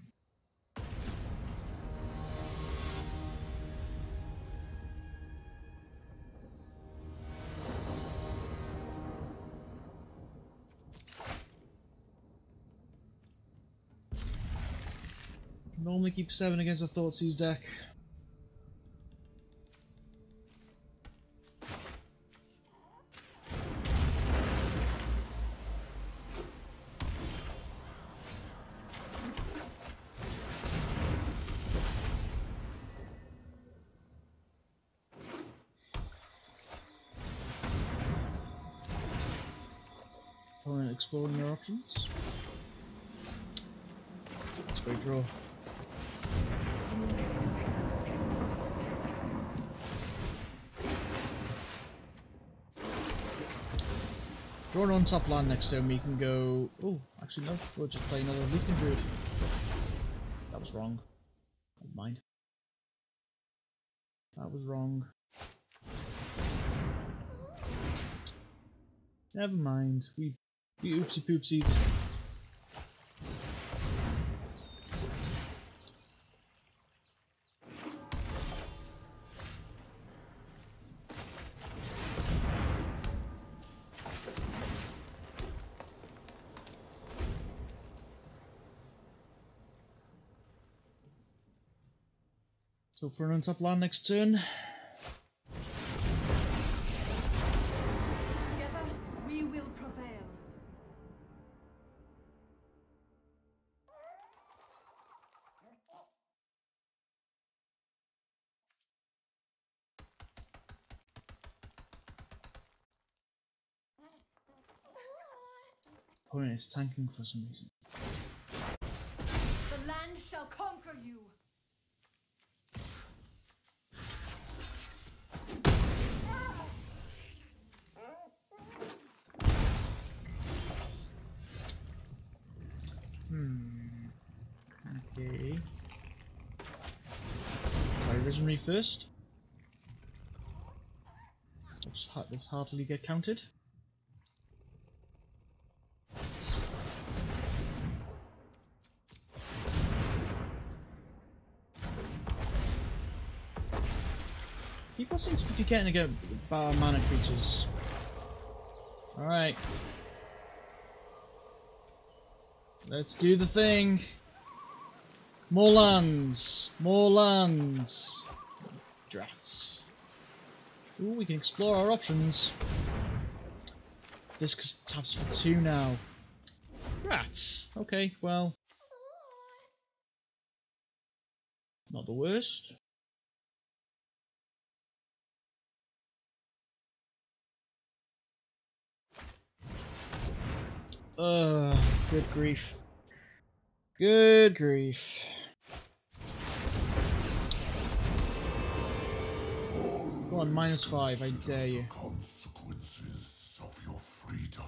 Normally keep 7 against a Thoughtseize deck. exploring your options. That's a great draw. Drawing on top land next turn, we can go. Oh, actually no, we'll just play another Leafing Druid. That was wrong. Never mind. That was wrong. Never mind. We oopsie poopsies. So for an untap land next turn. Together, we will prevail. Opponent is tanking for some reason. The land shall conquer you. Okay. Try Risen Reef first. Let's heartily get counted. People seem to be forgetting to get bar mana creatures. Alright. Let's do the thing. More lands. More lands. Drats. Ooh, we can explore our options. This taps for 2 now. Rats. Okay, well. Not the worst. Good grief. Good grief. Go on, -5, I dare you. Consequences of your freedom.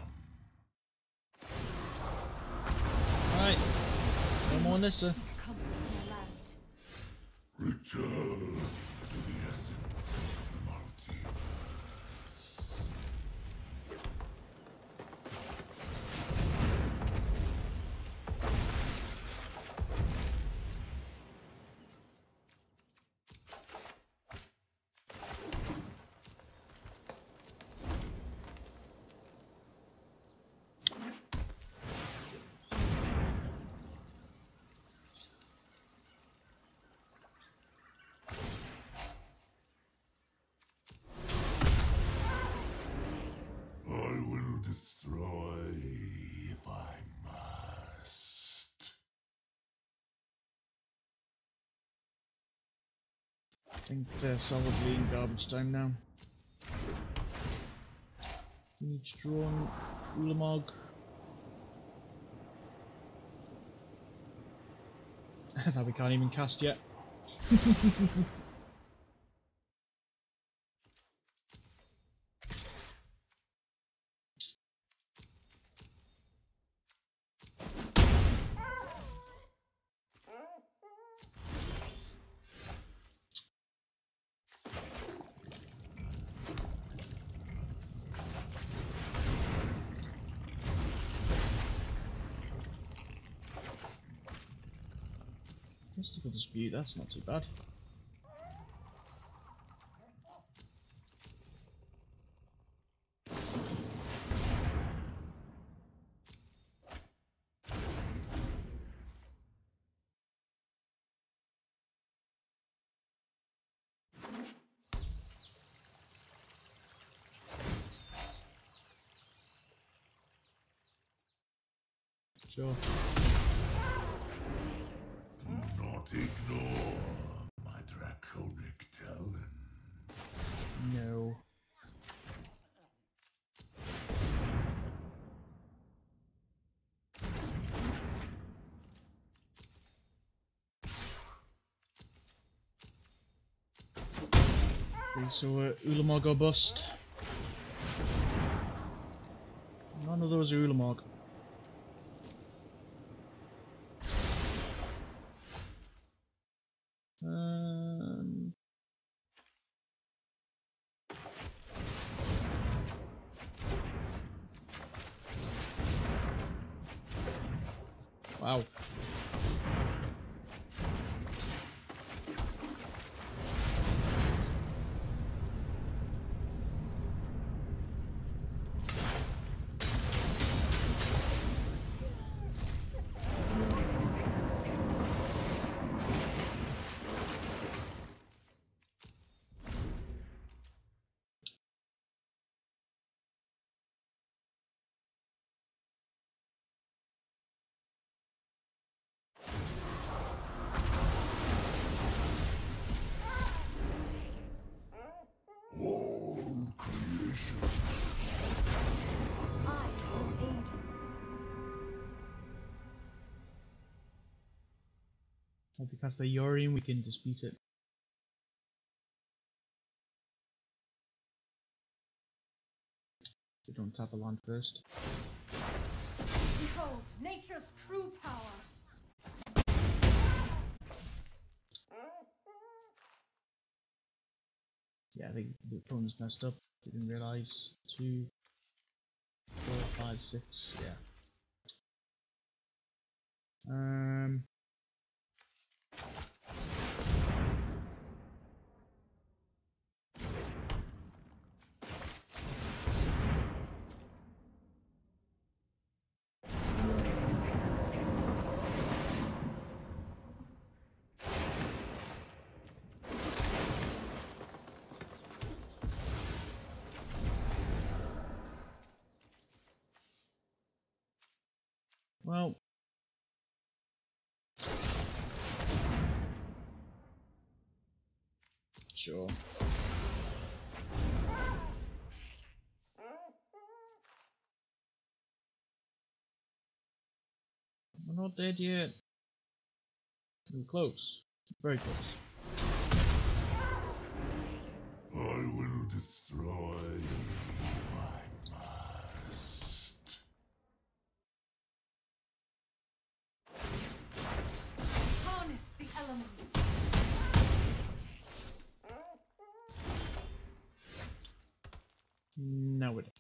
Alright. No more Nissa. Come to the land. Return to the essence of the multiverse. I will destroy if I must. I think they're solidly in garbage time now. We need to draw on Ulamog. That we can't even cast yet. Mystical Dispute, that's not too bad. Sure. Do not ignore my draconic talents. No. Okay, so Ulamog or bust. None of those are Ulamog. Wow. All creation I will aid you. If we cast the Yorion, we can dispute it. We don't tap a land first. Behold, nature's true power. Yeah, I think the opponent's messed up. Didn't realise. 2, 4, 5, 6. Yeah. Well. Sure. We're not dead yet. We're close. Very close. I will destroy if I must. Harness the elements. No, it.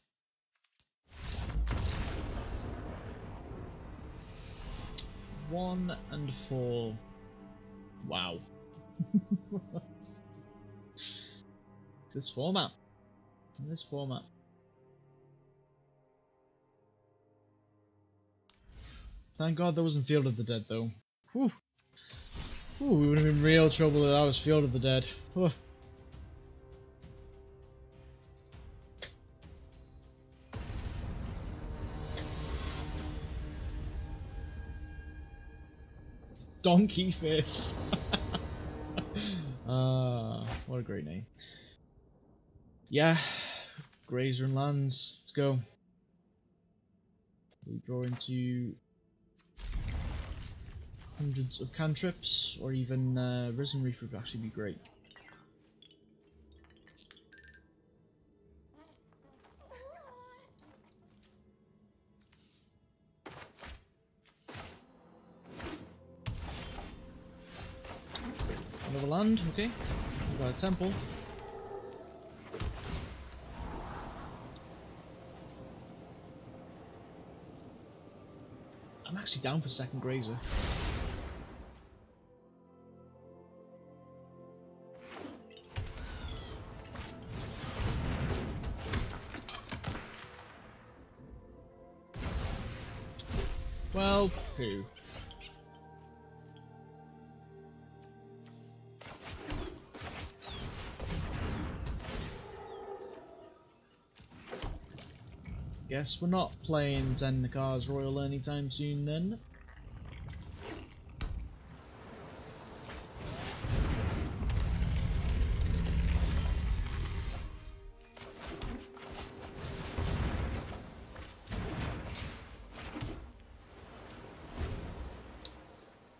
1 and 4. Wow. This format. This format. Thank God that wasn't Field of the Dead though. Whew. Ooh, we would have been real trouble if that was Field of the Dead. Whew. Donkey Face. What a great name. Yeah, Grazer and Lands. Let's go. We draw into hundreds of cantrips, or even Risen Reef would actually be great. Another land, okay. We've got a temple. I'm actually down for second Grazer. Well, poo. Guess we're not playing Zendikaar's Royal anytime soon then.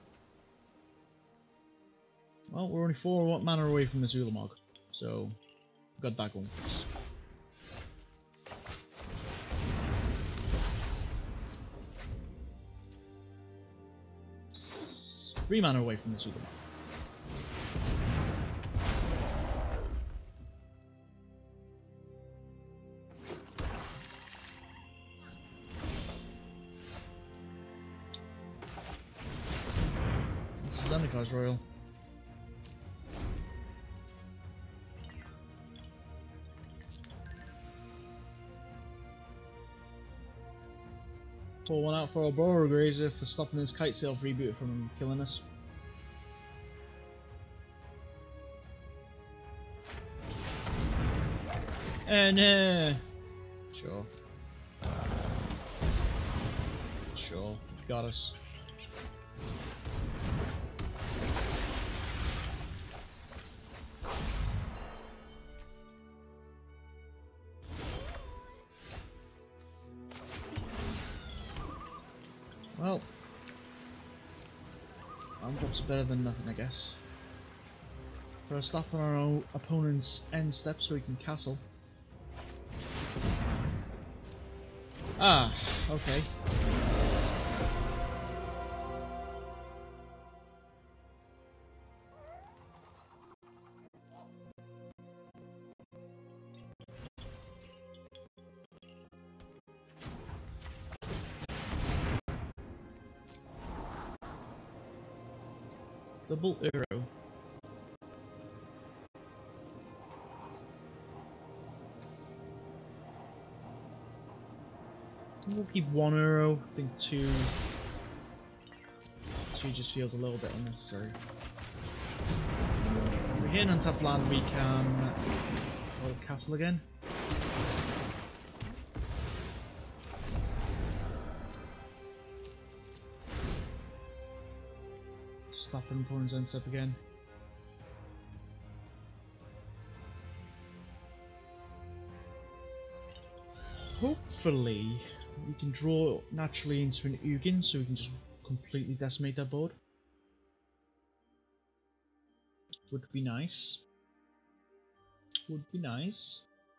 Well, we're only 4 mana away from this Ulamog, so got that going for us. 3 mana away from the Superman. This is Zendikar's Royal. Pour one out for our Boro Grazer for stopping this kite sail reboot from killing us. And sure. Sure, got us. Well, arm drops are better than nothing, I guess. Put a stop on our own opponent's end step so we can castle. Ah, okay. Double arrow. We'll keep 1 arrow. I think 2 just feels a little bit unnecessary. If we're hitting on top land, we can castle again. Stop him opponent's end step again. Hopefully we can draw naturally into an Ugin so we can just completely decimate that board. Would be nice. Would be nice.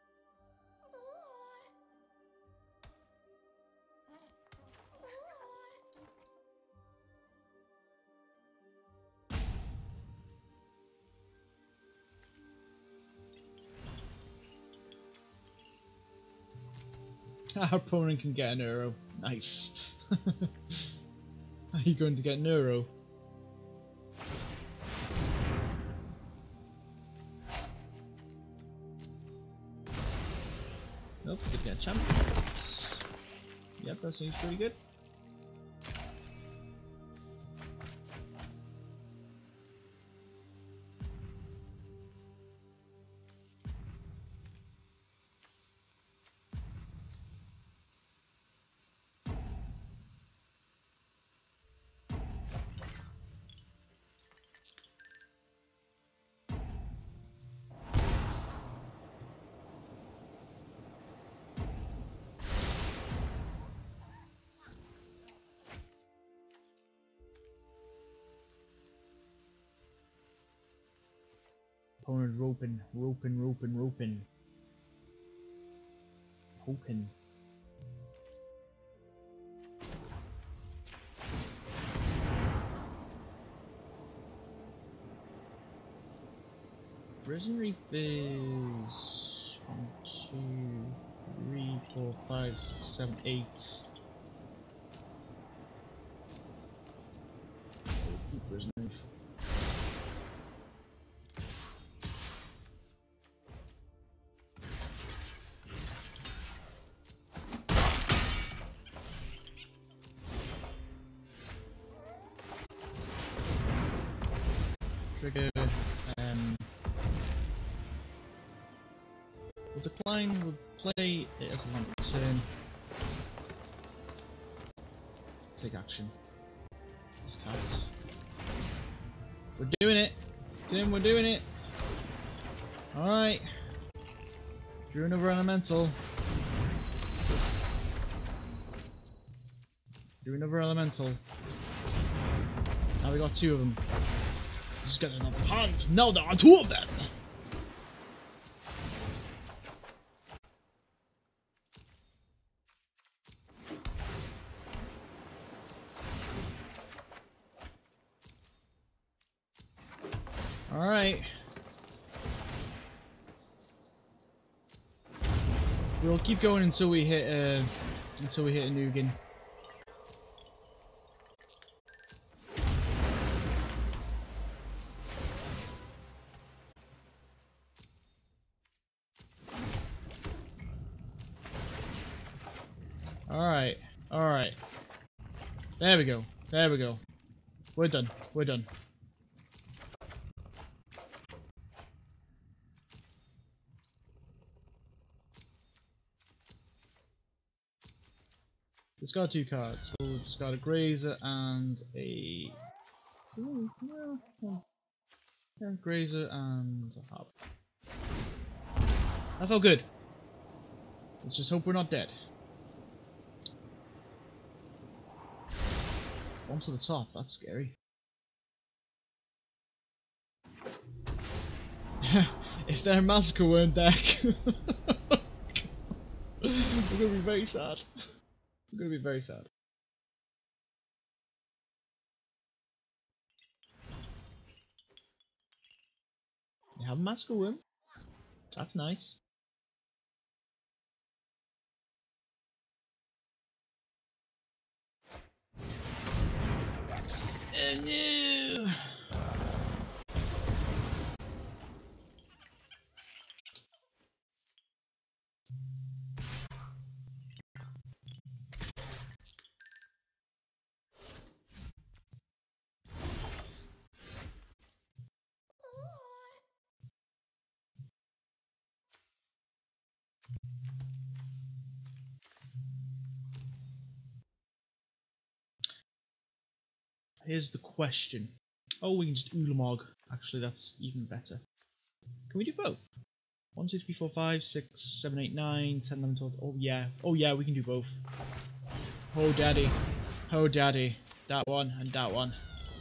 Our opponent can get an arrow. Nice. Are you going to get an arrow? Nope, didn't get a champ. Yep, that seems pretty good. Opponent roping. Hoping. Risen Reef is 1, 2, 3, 4, 5, 6, 7, 8. Keep Risen Reef. Trigger, we'll decline, we'll play it as a long turn. Take action. Just taps. We're doing it! Tim, we're doing it! Alright. Drew another elemental. Drew another elemental. Now we got 2 of them. Just get another hand. No, there are 2 of them. Alright. We'll keep going until we hit a Nugan. Alright, alright. There we go. There we go. We're done. We're done. It's got 2 cards. So we've just got a Grazer and a... Ooh, yeah, Grazer and a Hop. That felt good. Let's just hope we're not dead. One to the top, that's scary. If their Massacre weren't deck, we're gonna be very sad. We're gonna be very sad. They have a Massacre Worm. That's nice. Oh no! Here's the question. Oh, we can just Ulamog. Actually, that's even better. Can we do both? 1, 2, 3, 4, 5, 6, 7, 8, 9, 10, 11, 12. Oh yeah. Oh yeah, we can do both. Oh daddy. Oh daddy. That one and that one.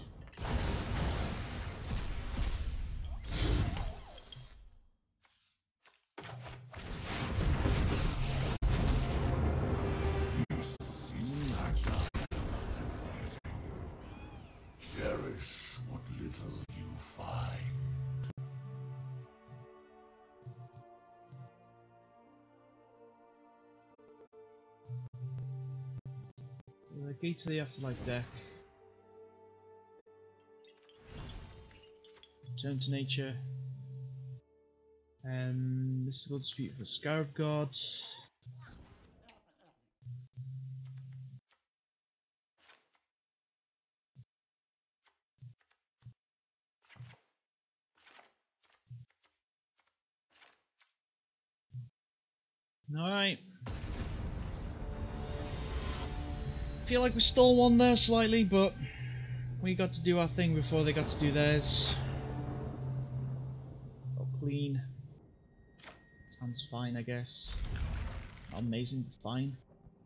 Cherish what little you find. Gate to the Afterlife deck. Turn to nature. Mystical Dispute for Scarab God. Alright. Feel like we stole one there slightly, but we got to do our thing before they got to do theirs. Oh, clean. Sounds fine, I guess. Not amazing, but fine.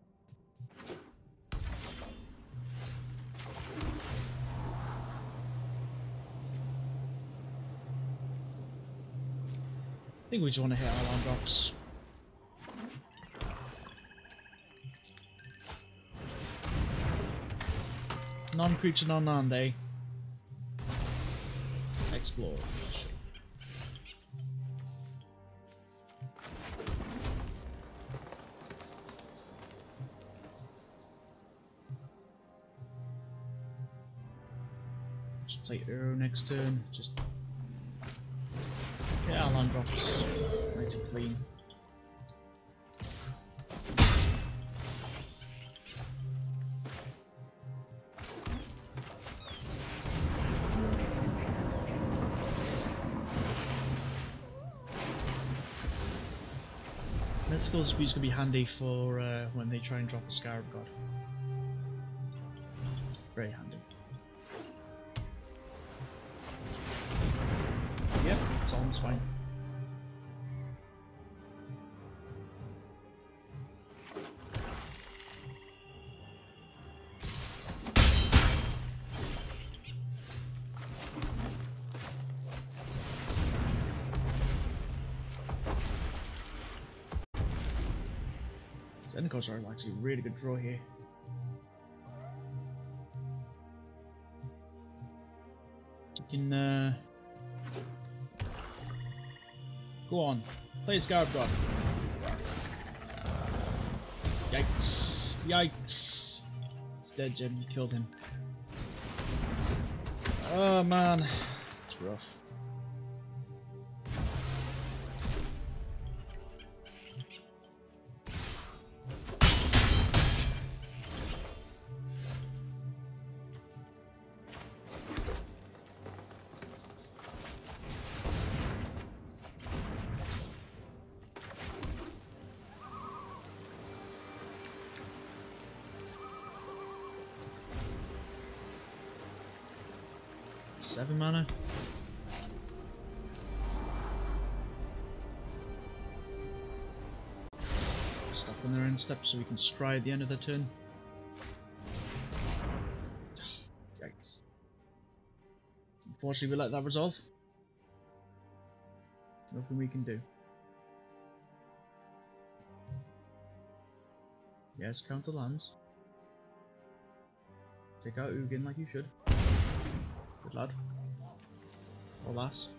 I think we just want to hit our land drops. Non-creature, non-land, eh? Explore. Sure. Just play Arrow next turn. Just get our land drops nice and clean. Mystical Dispute's gonna be handy for when they try and drop a Scarab God. Very handy. Yep, it's almost fine. Endcards are actually a really good draw here. We can Go on. Play Scarab God. Yikes. Yikes. He's dead, Jim. You killed him. Oh man. It's rough. Seven mana. Stop on their end step so we can scry at the end of the turn. Yikes. Unfortunately, we let that resolve. Nothing we can do. Yes, counter lands. Take out Ugin like you should. Good lad. Or lass.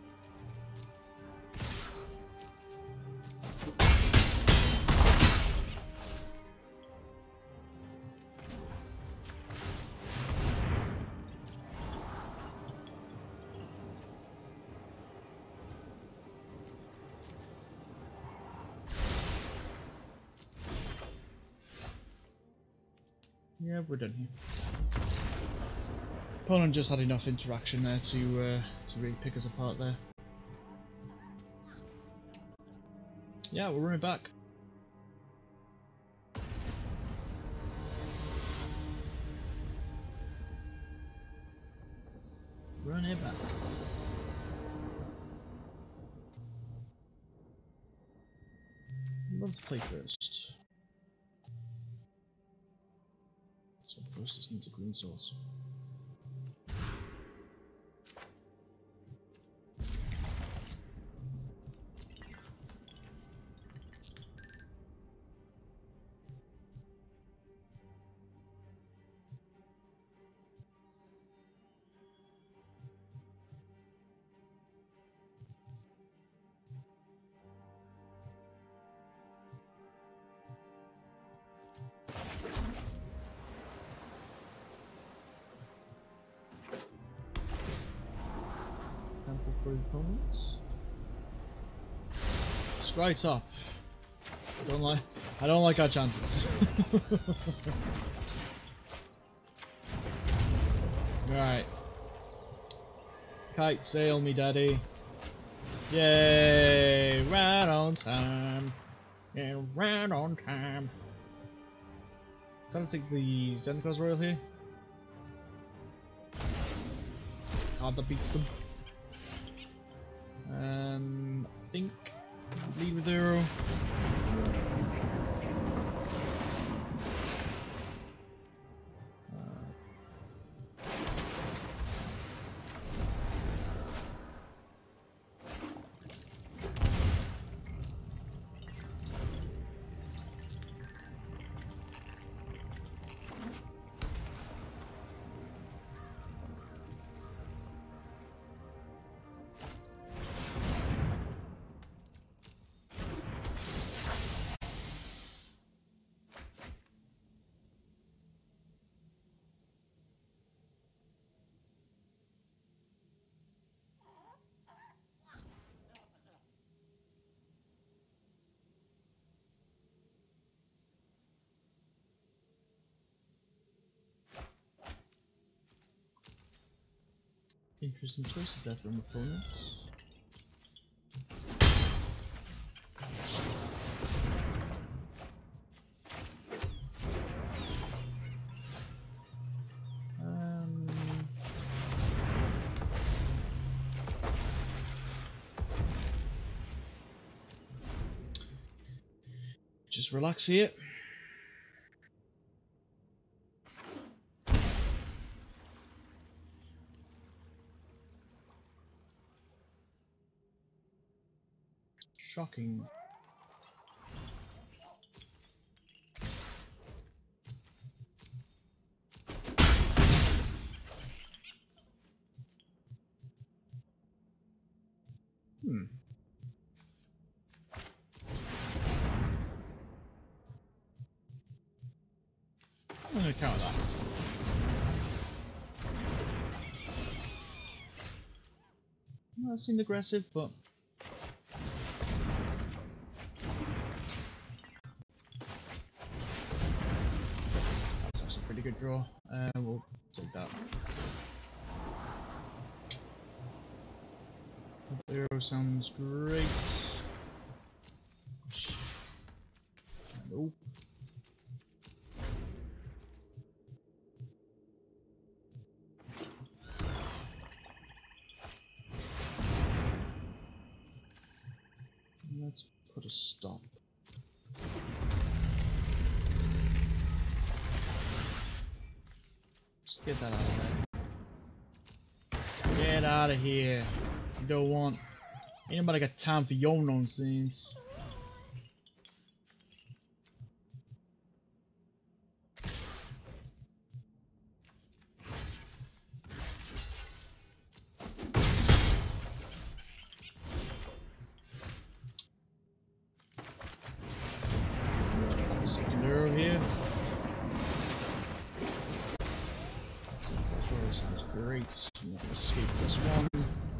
Yeah, we're done here. Opponent just had enough interaction there to really pick us apart there. Yeah, we'll run it back. Run it back. Love to play first. So first this needs a green source. For opponents. Scry top. I don't like our chances. Alright. Kite sail me daddy. Yay! Right on time. Yeah, right on time. Gotta take the Zendikar Royal here. Card that beats them. I think lead with arrow. Interesting choices there from opponents. Just relax here. Shocking. counter that. Well, that seemed aggressive, but that's actually a pretty good draw. We'll take that. Arrow sounds great. Nope. Let's put a stop. Just get that out of there. Get out of here. You don't want. Ain't nobody got time for your nonsense. Second arrow here. Sounds great. I'm not gonna escape this one.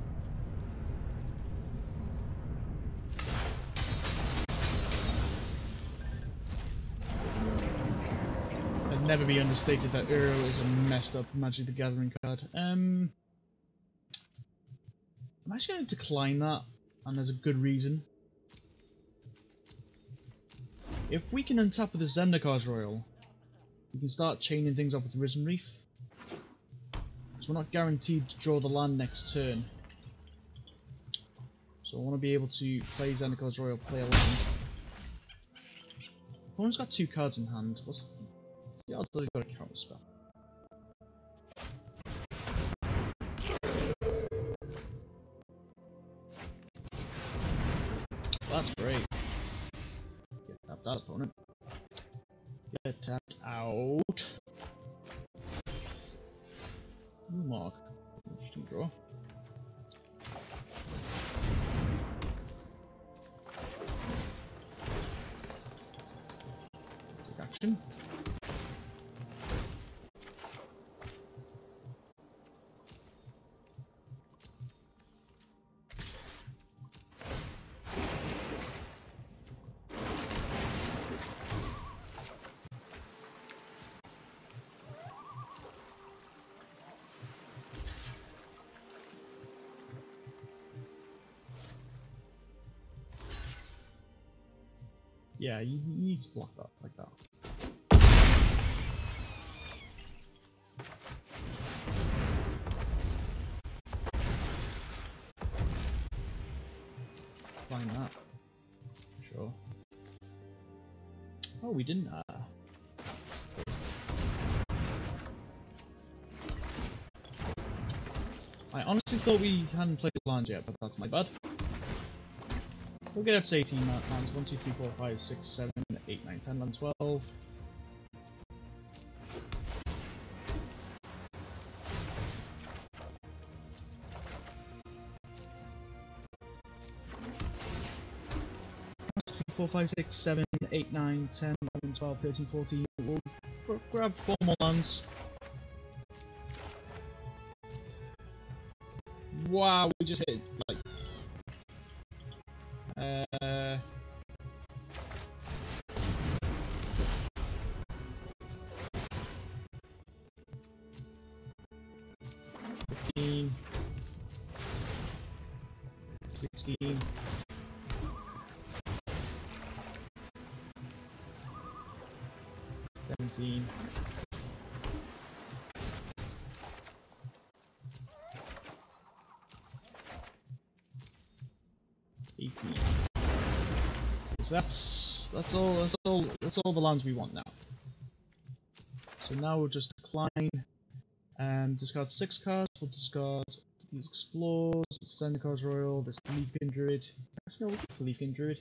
It'd never be understated that Uro is a messed up Magic the Gathering card. I'm actually going to decline that, and there's a good reason. If we can untap with the Zendikar Royal, we can start chaining things up with the Risen Reef. So we're not guaranteed to draw the land next turn. So I want to be able to play Zendikar Royal, play a land. Opponent's got 2 cards in hand. What's the odds that they've got a counter spell? That's great. Get tapped out, opponent. Get tapped out. Ooh, mark. Interesting draw. Take action. Yeah, you need to block that like that. Find that. Sure. Oh, we didn't. I honestly thought we hadn't played the land yet, but that's my bad. We'll get up to 18 lands. 1, 2, 3, 4, 5, 6, 7, 8, 9, 10, 11, 12. Four, 5, 6, 7, 8, 9, 10, 11, 12, 13, 14. We'll grab 4 more lands. Wow, we just hit like 15, 16, 17, 18. So that's all the lands we want now. So now we'll just decline and discard 6 cards. We'll discard these Explores, Zendikar Royal, this Leafkin Druid. Actually, no, we'll get the Leafkin Druid.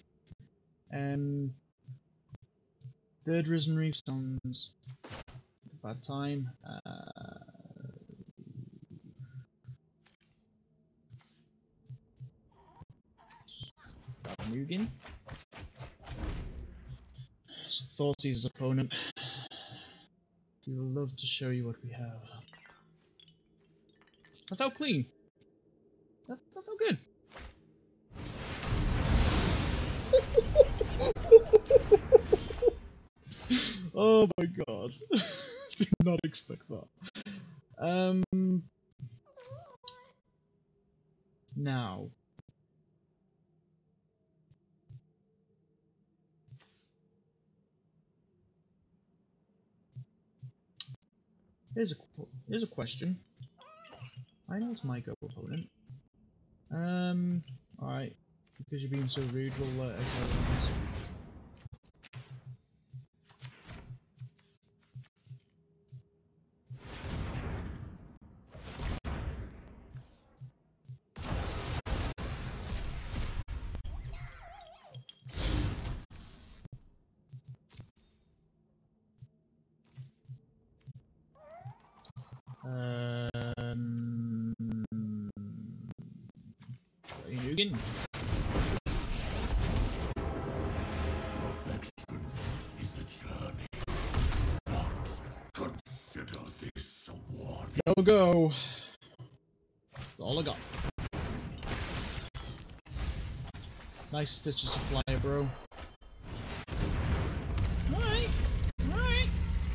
Third Risen Reef sounds like a bad time. Mugen. Thoughtseiz's opponent. We would love to show you what we have. That felt clean. That felt good. Oh my god. Did not expect that. Now. Here's a question. I know it's my go opponent. Alright. Because you're being so rude, we'll exile this. Again. Reflection is a journey. Not consider this a warning. No go. That's all I got. Nice stitches of flyer, bro. Alright. Alright.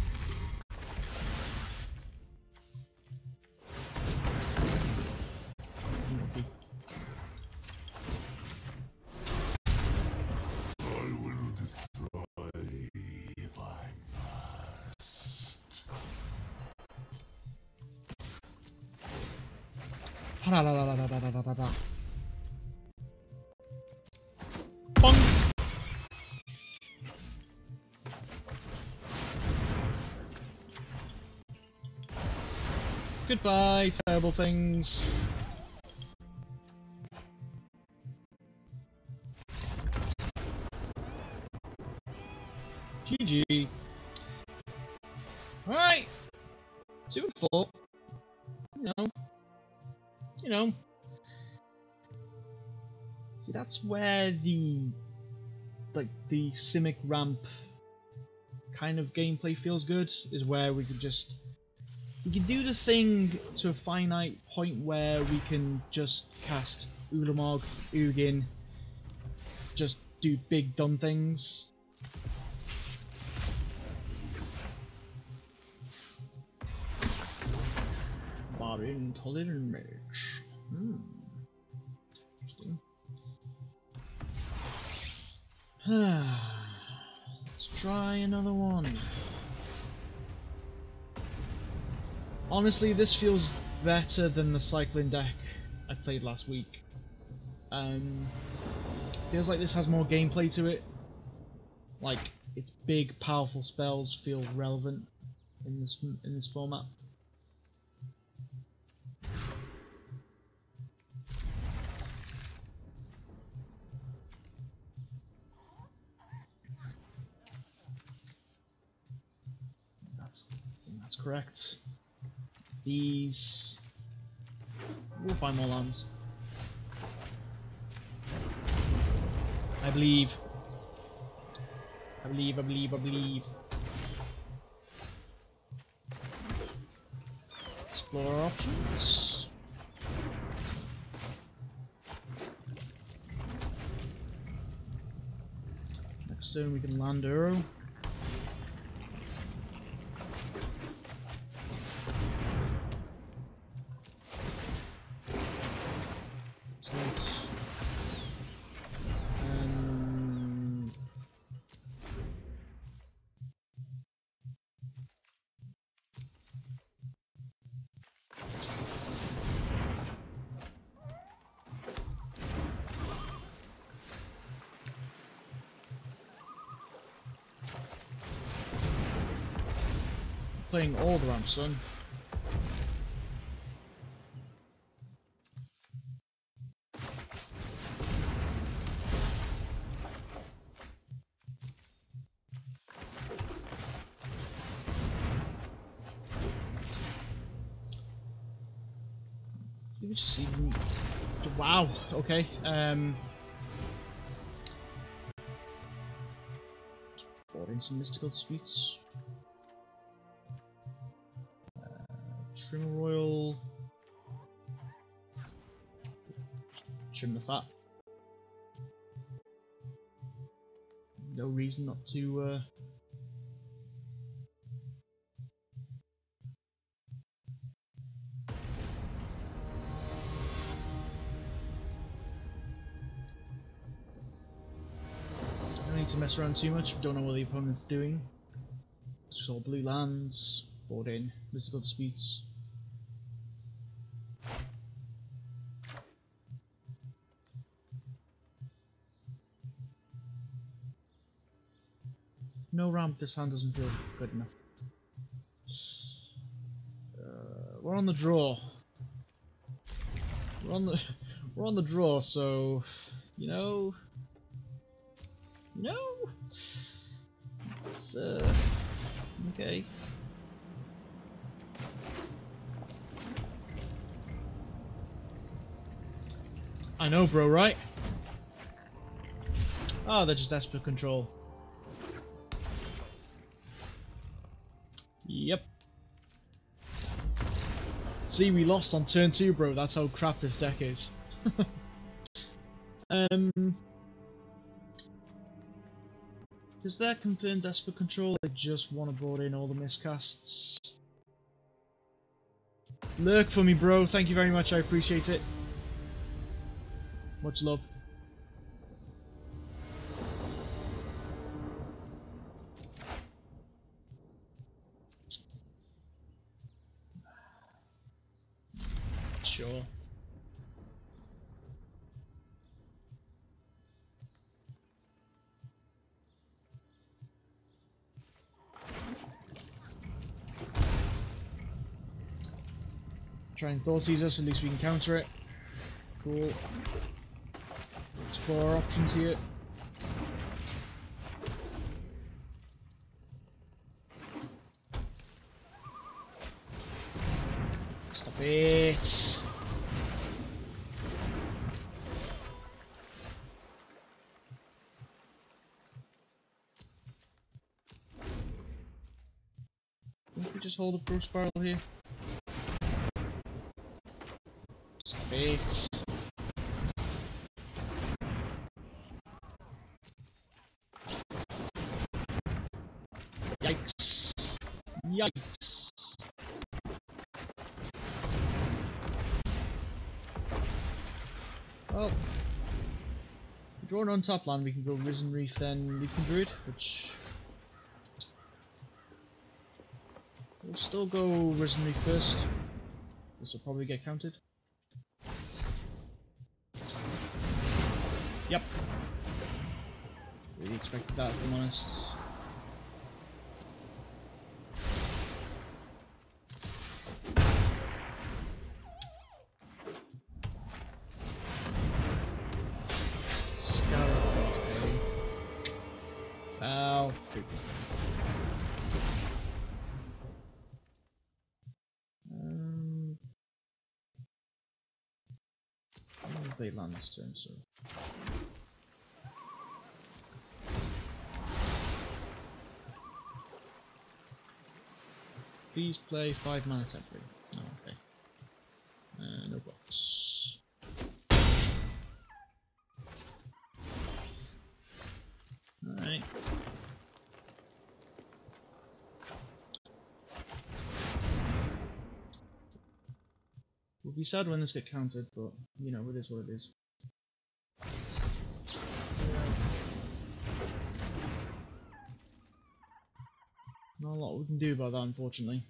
Bonk. Goodbye, terrible things. GG. Alright. 2 and 4. You know. See, that's where the Simic ramp kind of gameplay feels good, is where we can do the thing to a finite point where we can just cast Ulamog, Ugin, just do big dumb things. Barin Tolerant Mage. Interesting. Let's try another one. Honestly, this feels better than the cycling deck I played last week. Feels like this has more gameplay to it. Like, its big, powerful spells feel relevant in this format. That's correct. These... We'll find more lands. I believe. I believe. Explore our options. Next turn we can land Uro. Playing all the ramps, son. You just see them. Wow. Okay. Bought in some mystical sweets. Trim a royal. Trim the fat. No reason not to. Don't need to mess around too much. Don't know what the opponent's doing. It's just all blue lands. Board in. Mystical disputes. No ramp. This hand doesn't feel good enough. We're on the draw. We're on the draw. So, you know. It's okay. I know, bro, right? Oh, they're just Esper control. Yep. See, we lost on turn 2, bro. That's how crap this deck is. Is that confirmed Esper control? I just want to board in all the miscasts. Lurk for me, bro. Thank you very much. I appreciate it. Much love. Sure. Try and Thought Seize us, at least we can counter it. Cool. Explore our options here. Stop it! Don't we just hold a Pro Spiral here? Stop it! Yikes! Yikes! Well, drawing on top land, we can go Risen Reef, then Leaping Druid, which we'll still go Risen Reef first. This will probably get counted. Yep. Really expected that, if I'm honest. Ow. I'll play land this turn, so. Please play 5 mana temporary. Oh, okay. No blocks. Alright. We'll be sad when this gets counted, but you know, it is what it is. Not a lot we can do about that, unfortunately.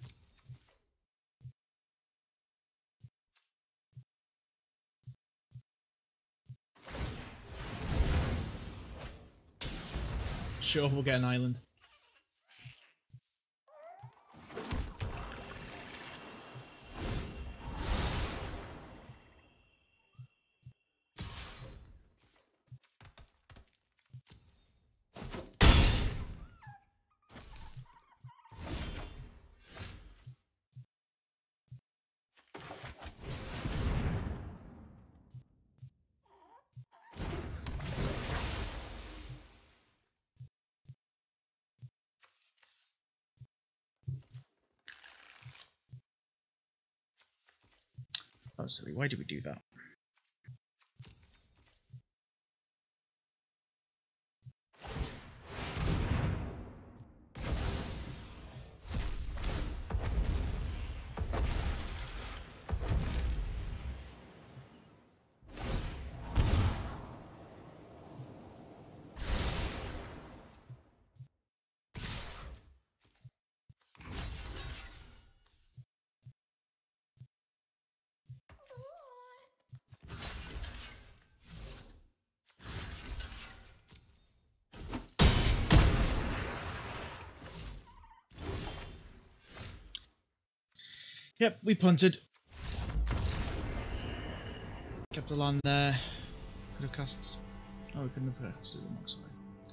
Sure, we'll get an island. That was silly. Why did we do that? Yep, we punted. Kept the land there. Could have cast. Oh, we couldn't have cast it. I'm sorry.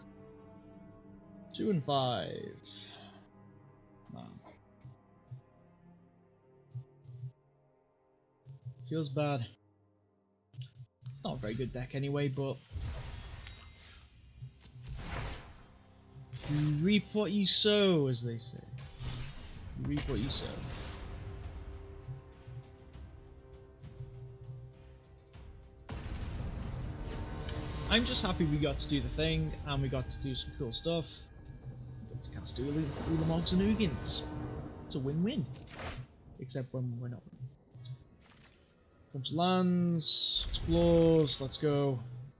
2 and 5. Man. Feels bad. It's not a very good deck anyway, but you reap what you sow, as they say. You reap what you sow. I'm just happy we got to do the thing, and we got to do some cool stuff. We got to cast Ulamogs and Ugins. It's a win-win. Except when we're not winning. Bunch of lands, explores, let's go.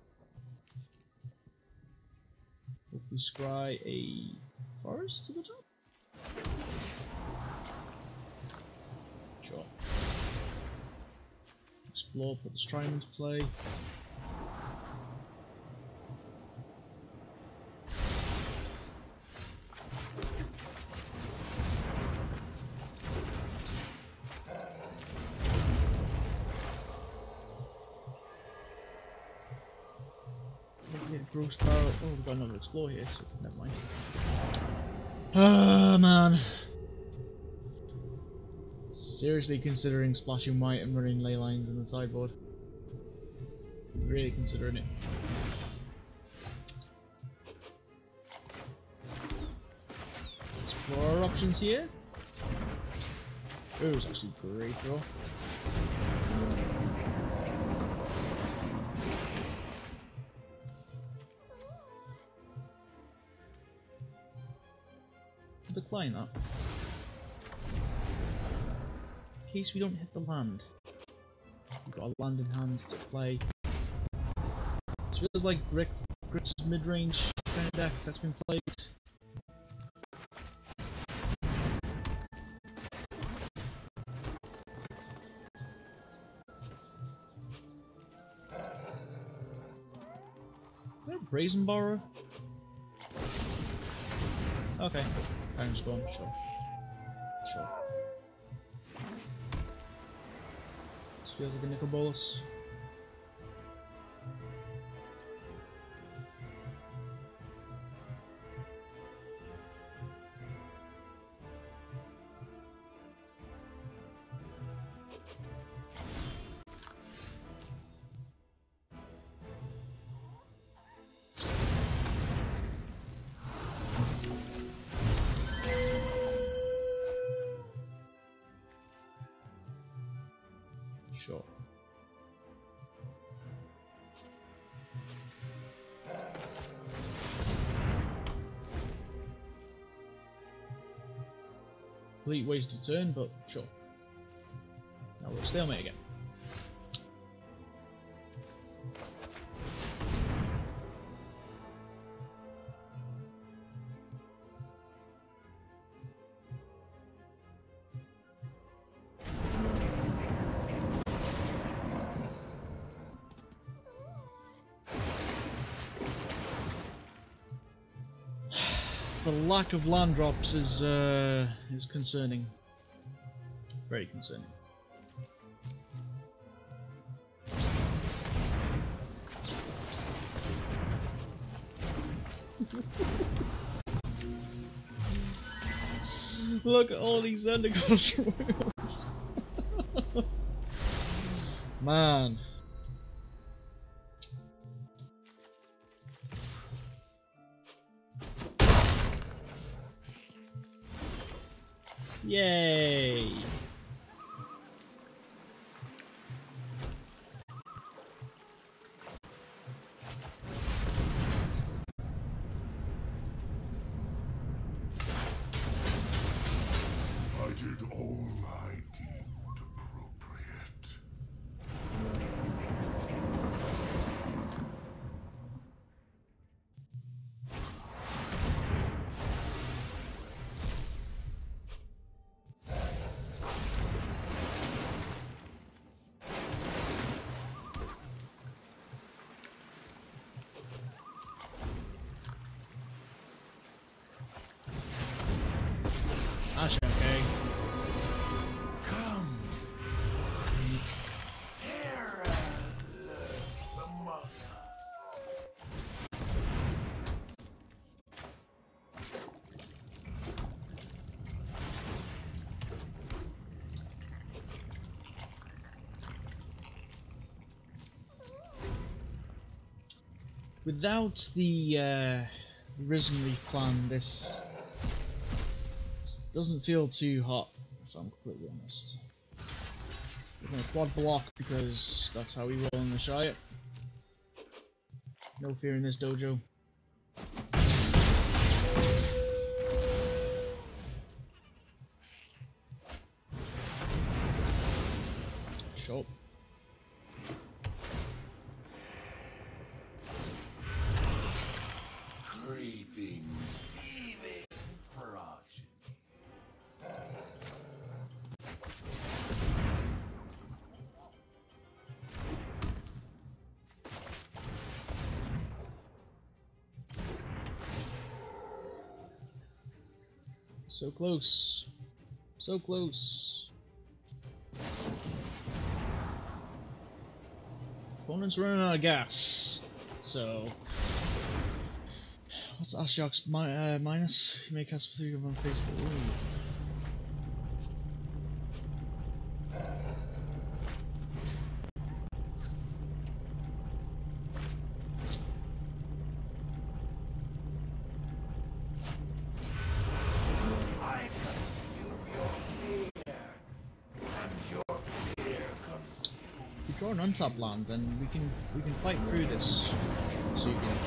Hope we scry a forest to the top? Sure. Explore, put the Strime into play. Gross barrel. Oh, we've got another explore here, so never mind. Ah, man. Seriously considering splashing white and running ley lines in the sideboard. Really considering it. Explore our options here. Oh, it's actually a great draw. Decline that. In case we don't hit the land. We've got a land in hand to play. This feels like Grip's mid-range kind of deck that's been played. Is there a Brazen Borrower? Okay. Iron Spawn, sure. Sure. This feels like a nickel bolus. Sure. Complete waste of turn, but sure. Now we're stalemate again. The lack of land drops is concerning. Very concerning. Look at all these Zendikar royals. Man. Yay! Without the Risen Reef clan, this doesn't feel too hot, if I'm completely honest. I'm gonna quad block because that's how we roll in the Shire. No fear in this dojo. Sure. Creeping, thieving progeny. So close. So close. Opponent's running out of gas. So what's Ashiok's minus? You may cast 3 of them face the ooh. I consume your fear, and your fear consumes. If we draw an untapped land, then we can fight through this. So you can.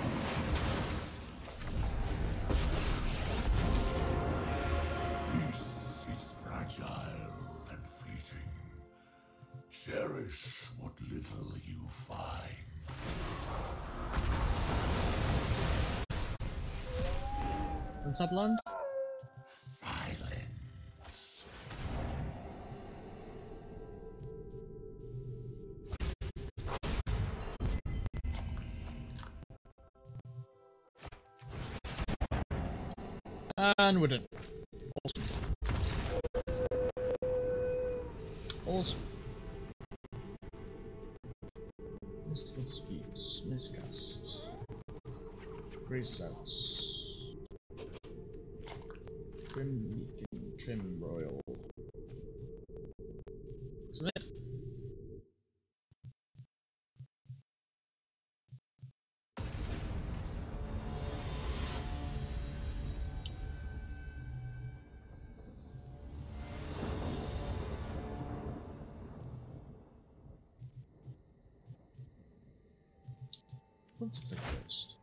Peace is fragile and fleeting. Cherish what little you find. Untapped land? Silence. And we're done. Awesome. Mystical Speaks, Miscast. Grace out. Trim Beacon, Trim Royal. Submit. Let's click first.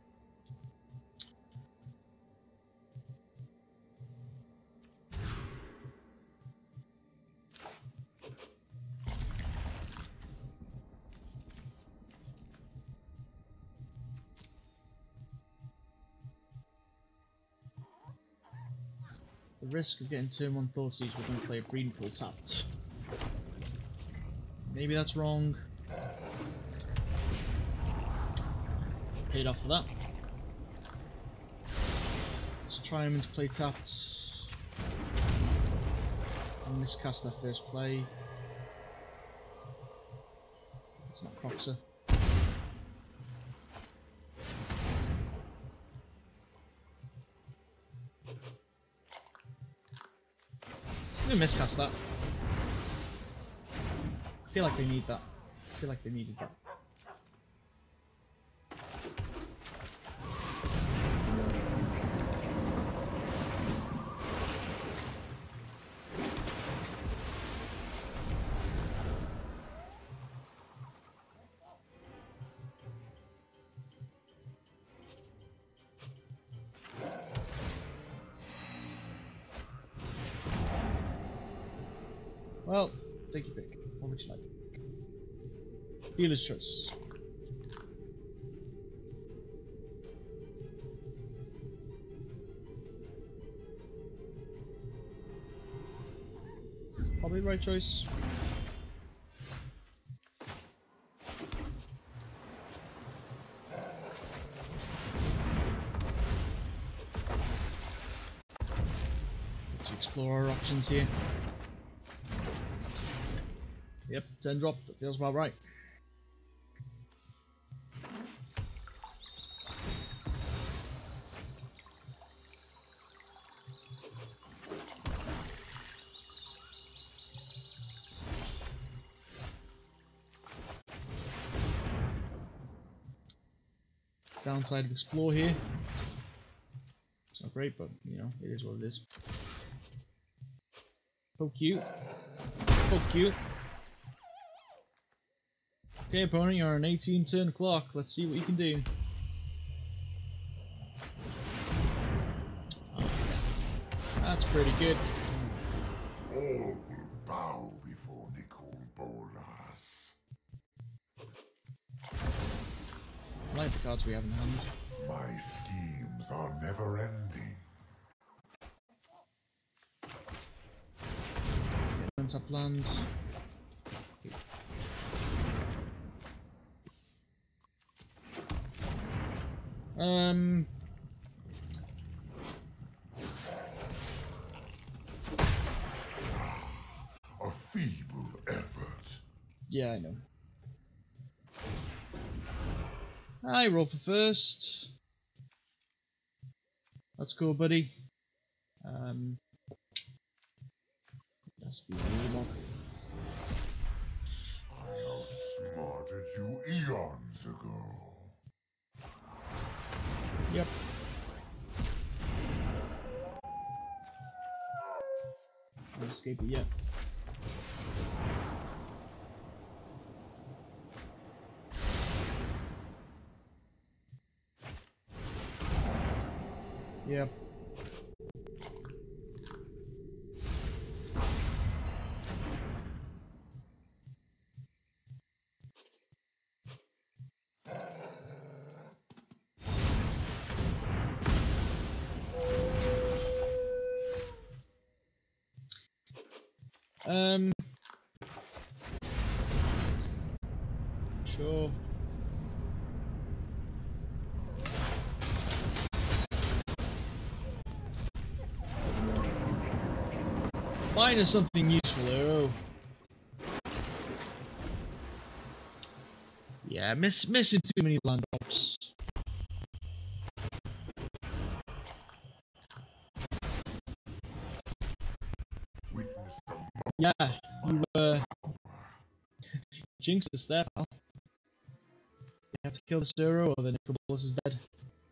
The risk of getting turn 1 Thought Siege, we're going to play a Breeding Pool tapped. Maybe that's wrong. Paid off for that. Let's try him into play tapped. And miscast their first play. It's not Proxer. I'm gonna miscast that. I feel like they need that. I feel like they needed that. Well, take your pick. What would you like? Dealer's choice. Probably the right choice. Let's explore our options here. Yep, 10 drop, that feels about right. Downside of explore here. It's not great, but you know, it is what it is. Poke you. Poke you. Okay, opponent, you're on an 18 turn clock. Let's see what you can do. Oh, yeah. That's pretty good. All will bow before Nicol Bolas. I like the cards we have in hand. My schemes are never ending. Untap lands. A feeble effort. Yeah, I know. I roll for first. That's cool, buddy. That's be more. I outsmarted you eons ago. Yep. Can't escape it yet. Yep. Sure. Mine is something useful here. Oh. Yeah, missing too many land drops. Witness the Yeah, you jinxed us there, pal. You have to kill the Zero or the Nicobolus is dead.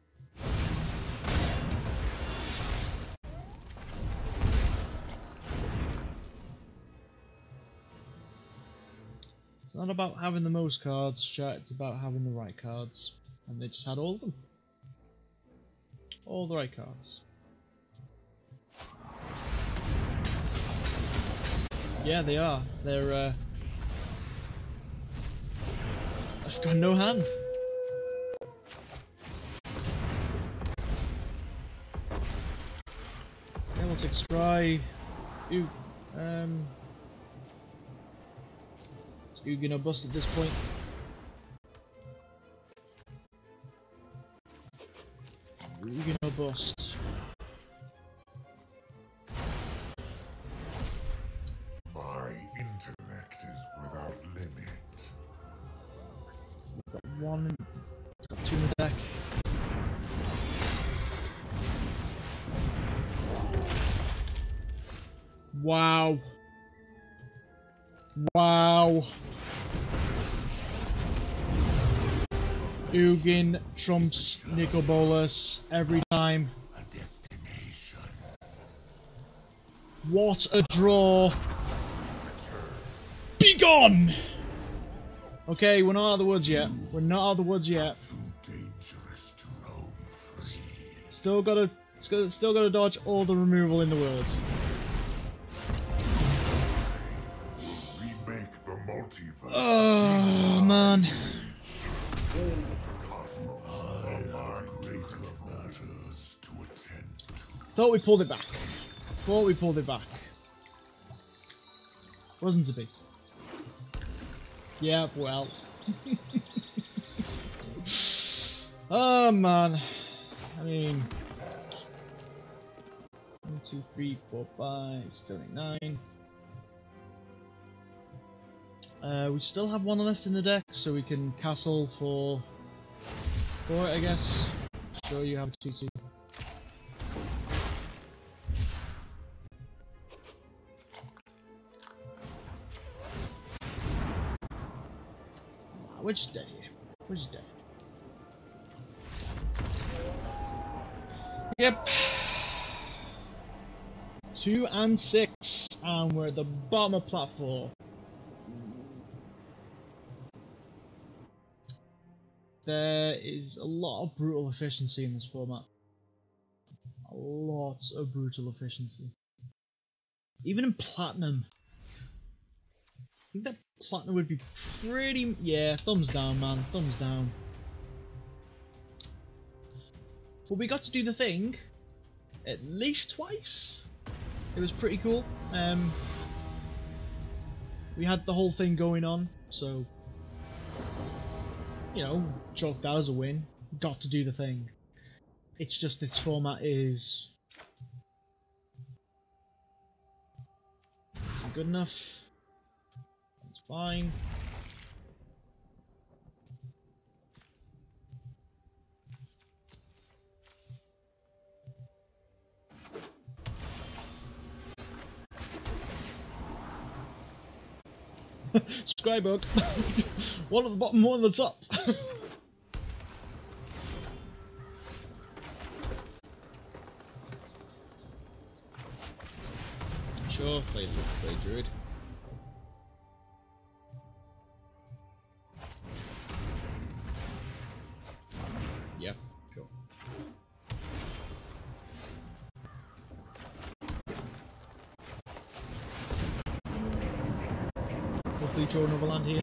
It's not about having the most cards, chat, it's about having the right cards. And they just had all of them. All the right cards. Yeah, they are. They're, I've got no hand. Yeah, we'll take Scry. Ooh, it's Ugin or bust at this point. Ugin or bust. My intellect is without limit. We've got one, got two in the deck. Wow. Wow. Ugin trumps Nicobolus every time. A destination. What a draw! Be gone! Okay, we're not out of the woods yet. We're not out of the woods yet. Too dangerous to roam free. Still gotta dodge all the removal in the world. Remake the multiverse. Oh man. Thought we pulled it back. Thought we pulled it back. Wasn't to be. Yeah, well. Oh man. I mean. 1, 2, 3, 4, 5, 7, 8, 9. We still have one left in the deck, so we can castle for it, I guess. Sure, you have a 2-2. Which day? Which day? Yep. 2 and 6, and we're at the bottom of platform. There is a lot of brutal efficiency in this format. A lot of brutal efficiency. Even in Platinum. I think that Platinum would be pretty... Yeah, thumbs down, man. Thumbs down. But we got to do the thing at least twice. It was pretty cool. We had the whole thing going on, so... You know, chalk that as a win. Got to do the thing. It's just this format is good enough. It's fine. Skybook. One at the bottom, one at the top. Sure, play druid. Yeah, sure. Hopefully draw another land here.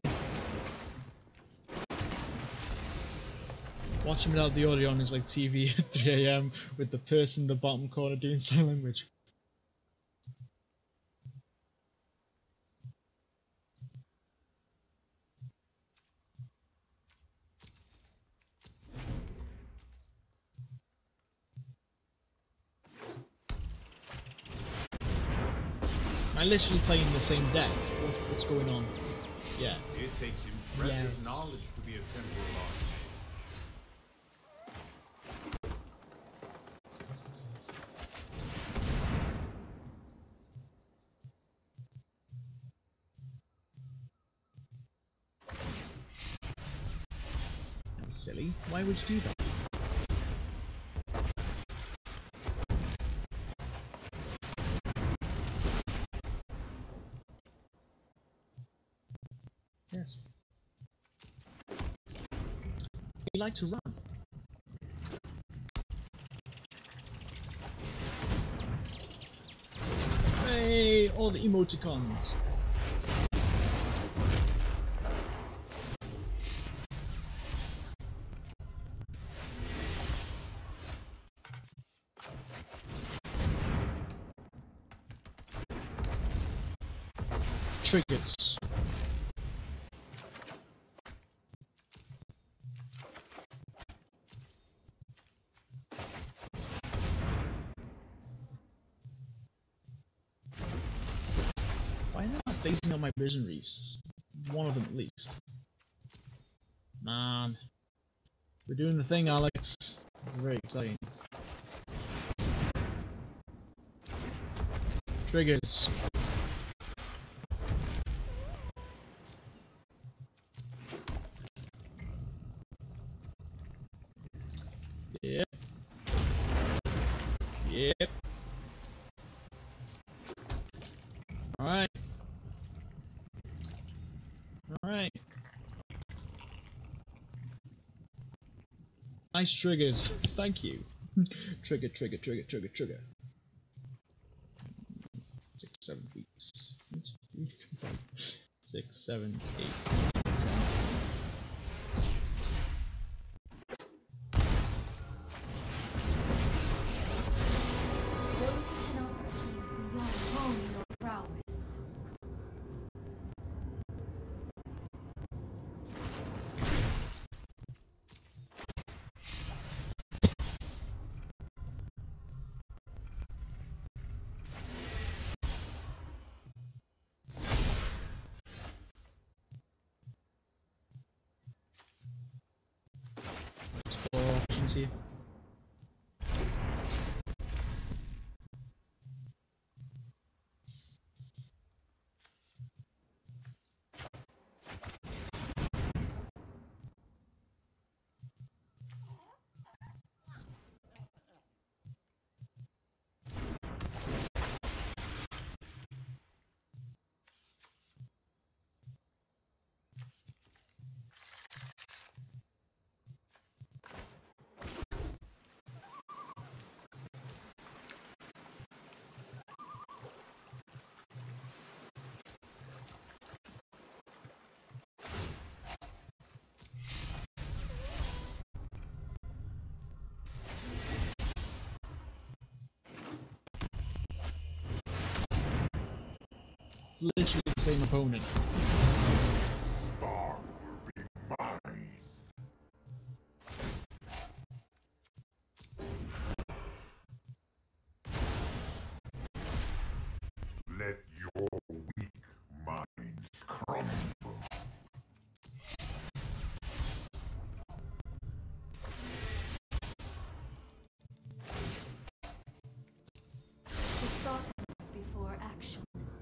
Watching without the audio on is like TV at 3 AM with the person in the bottom corner doing sign language. Am I literally playing the same deck? What's going on? Yeah. It takes impressive Yes. knowledge to be a temple lord. That's silly. Why would you do that? Yes. We like to run. Hey, all the emoticons. Triggers. Why not phasing out my prison reefs? One of them at least. Man. We're doing the thing, Alex. It's very exciting. Triggers. Yep. Yep. Alright. Alright. Nice triggers. Thank you. Trigger, trigger, trigger, trigger, trigger. 6, 7 weeks. 6, 7, 8, 9, 10. Those who cannot perceive beyond hone your prowess. Explore options here. It's literally the same opponent. Star will be mine. Let your weak minds crumble. The thought comes before action.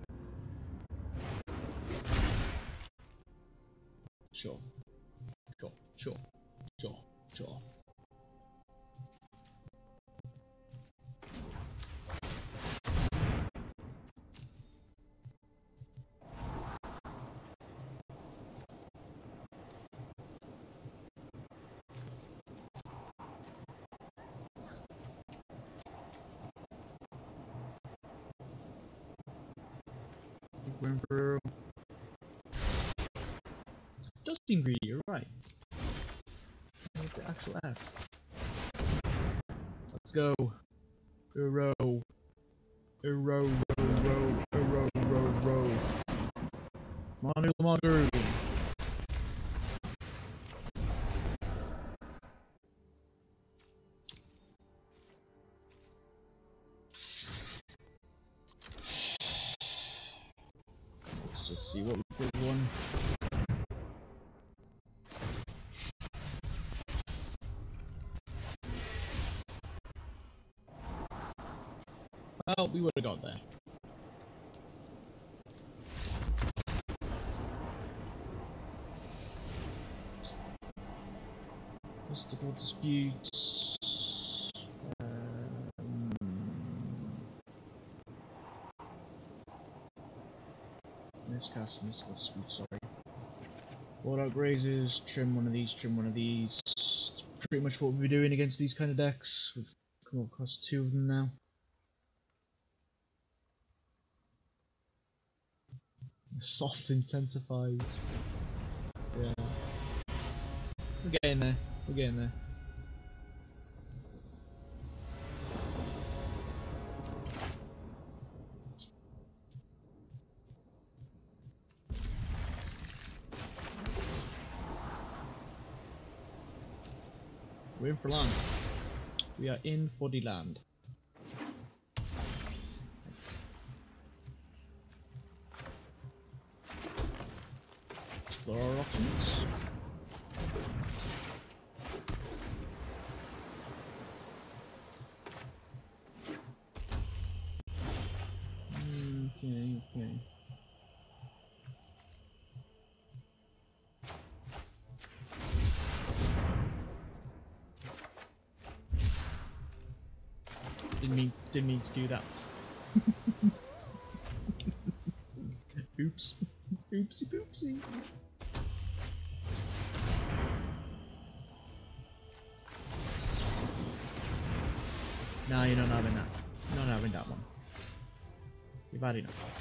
Sure. Sure. Remember, does seem greedy, you're right. With the actual F. Let's go. Row. Row. Monogamogger. Let's just see what we did one. Well, we would have got there. Mystical disputes. Miscast, mystical disputes, sorry. Board out grazes, trim one of these, It's pretty much what we're doing against these kind of decks. We've come across 2 of them now. Assault intensifies. Yeah. We're getting there. We're in for land. We are in for the land. Explore our options. Okay. Didn't mean to do that. Oops. Oopsie. Nah, you're not having that. You're not having that one. You've had enough.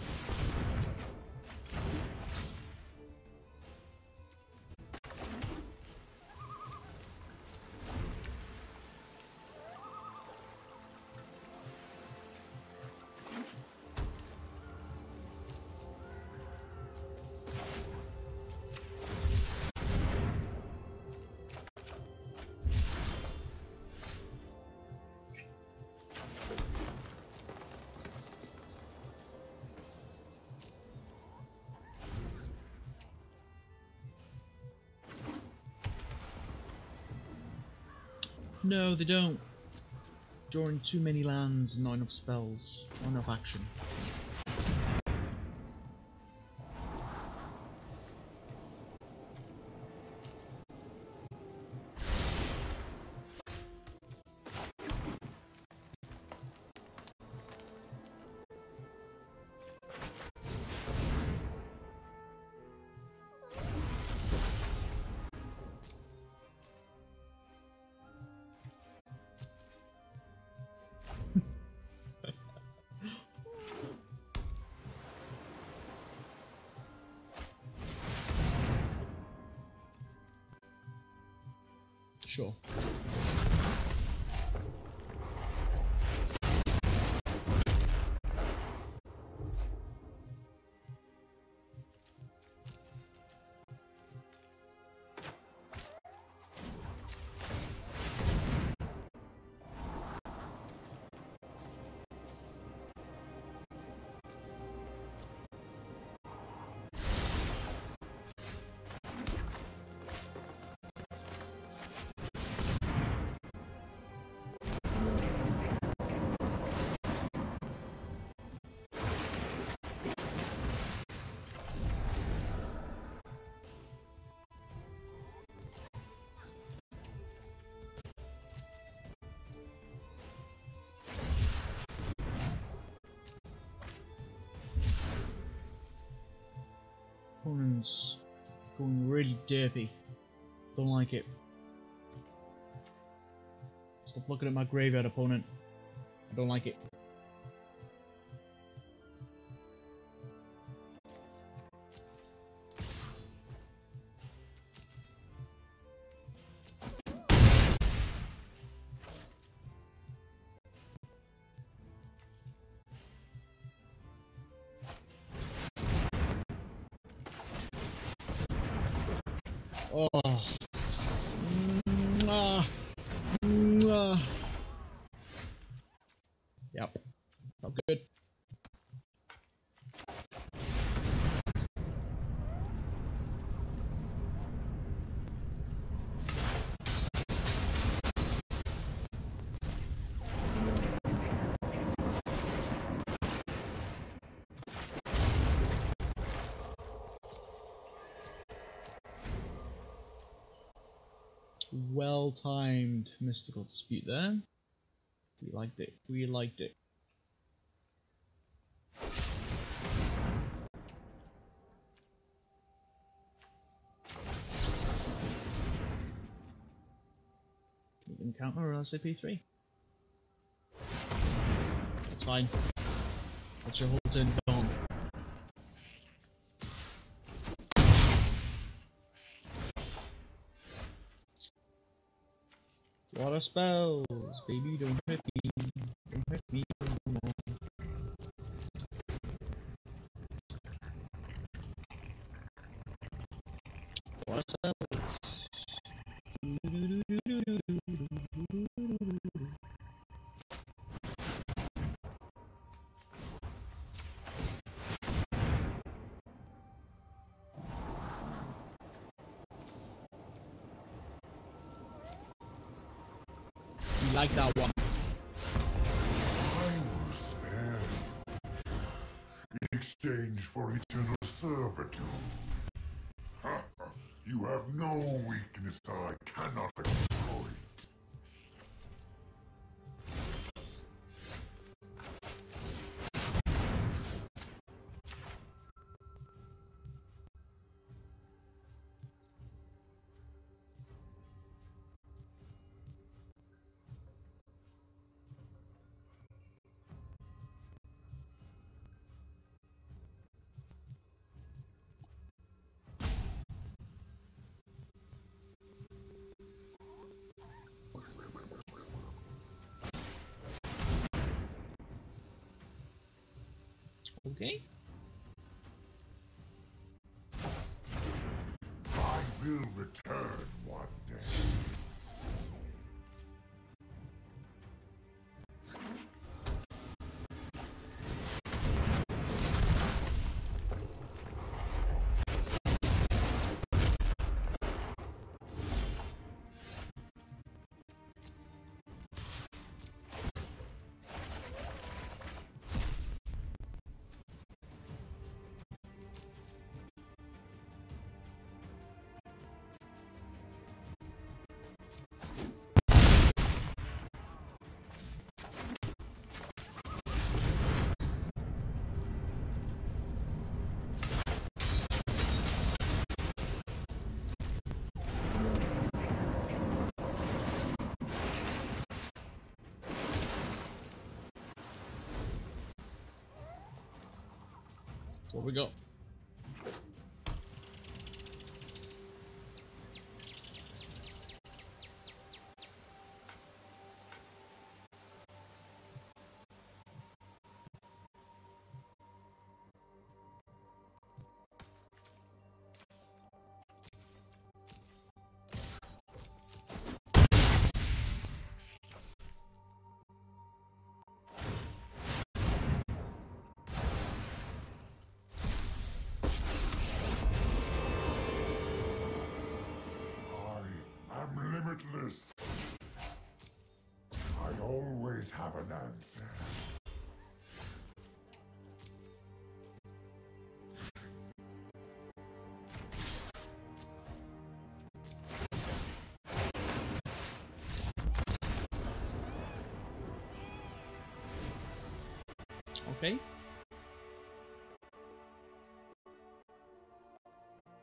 No, they don't. Drawing too many lands and not enough spells, not enough action. Sure. turns going really derpy. Don't like it. Stop looking at my graveyard, opponent. I don't like it. Oh. Mwah. Mwah. Yep. Not good. Well-timed mystical dispute there. We liked it. We liked it. You can counter LCP3. That's fine. That's your whole turn gone. What a spells! Baby, don't hurt me. Don't hurt me no more. What a spells! You like that one? I will spare you in exchange for eternal servitude. You have no weakness I cannot exploit. Okay. I will return one day. What we got? I am limitless. I always have an answer. Okay.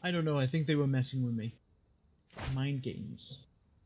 I don't know, I think they were messing with me. Mind games.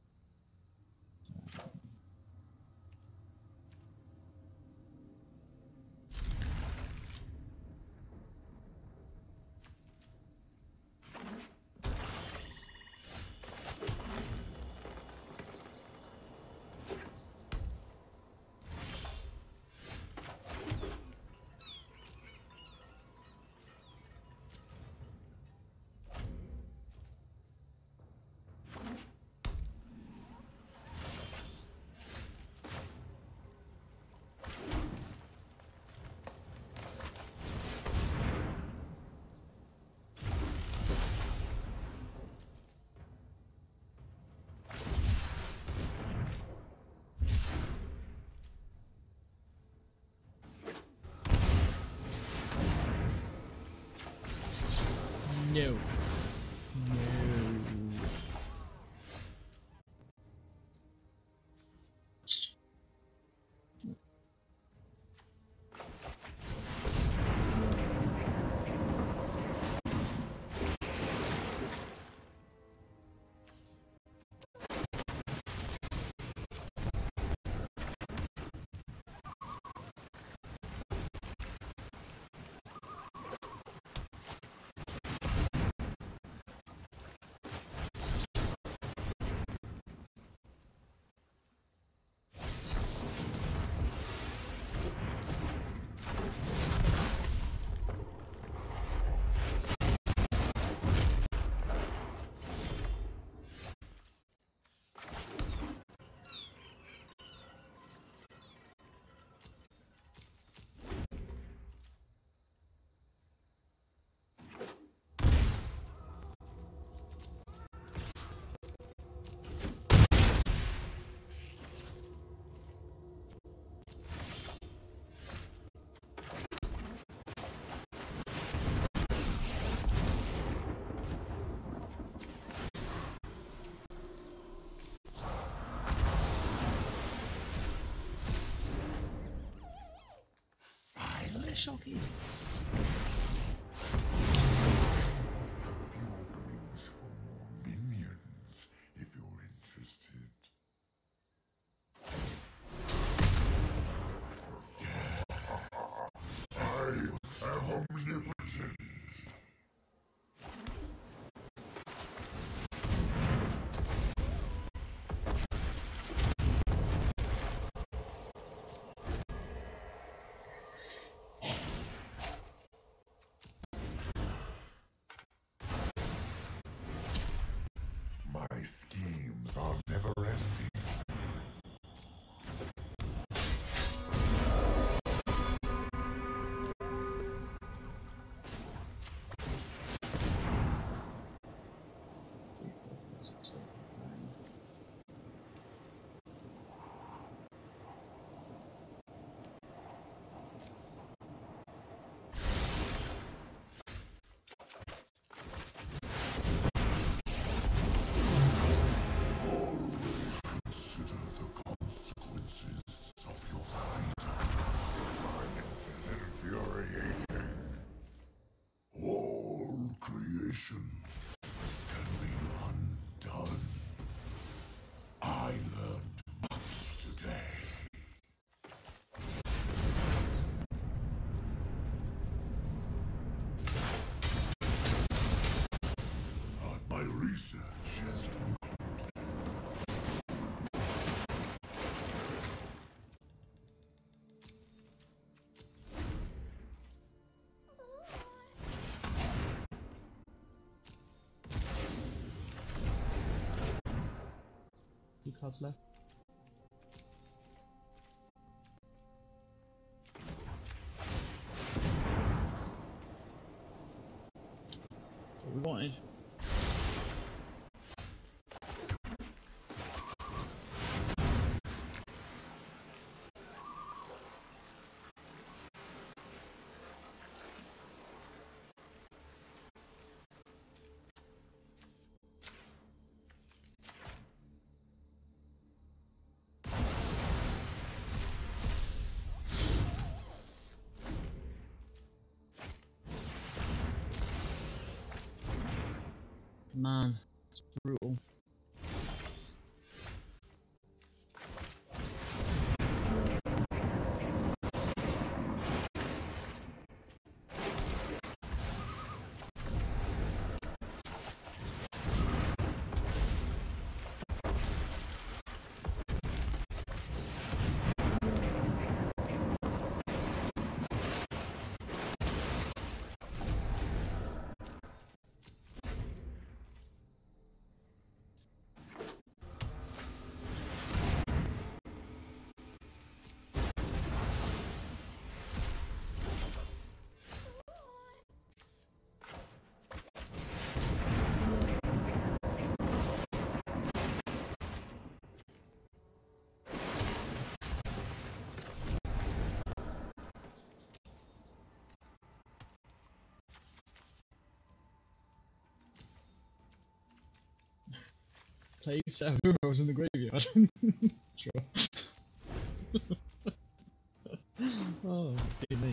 No. No. Shocking. A few openings for more minions, if you're interested. I am omnipotent. My schemes are never ending. Consider the consequences of your freedom. Violence is infuriating. All creation can be undone. I learned much today. But my research has concluded. Two cards left. What we wanted. Man, it's brutal. Play 7 was in the graveyard. Sure. Oh, dear me.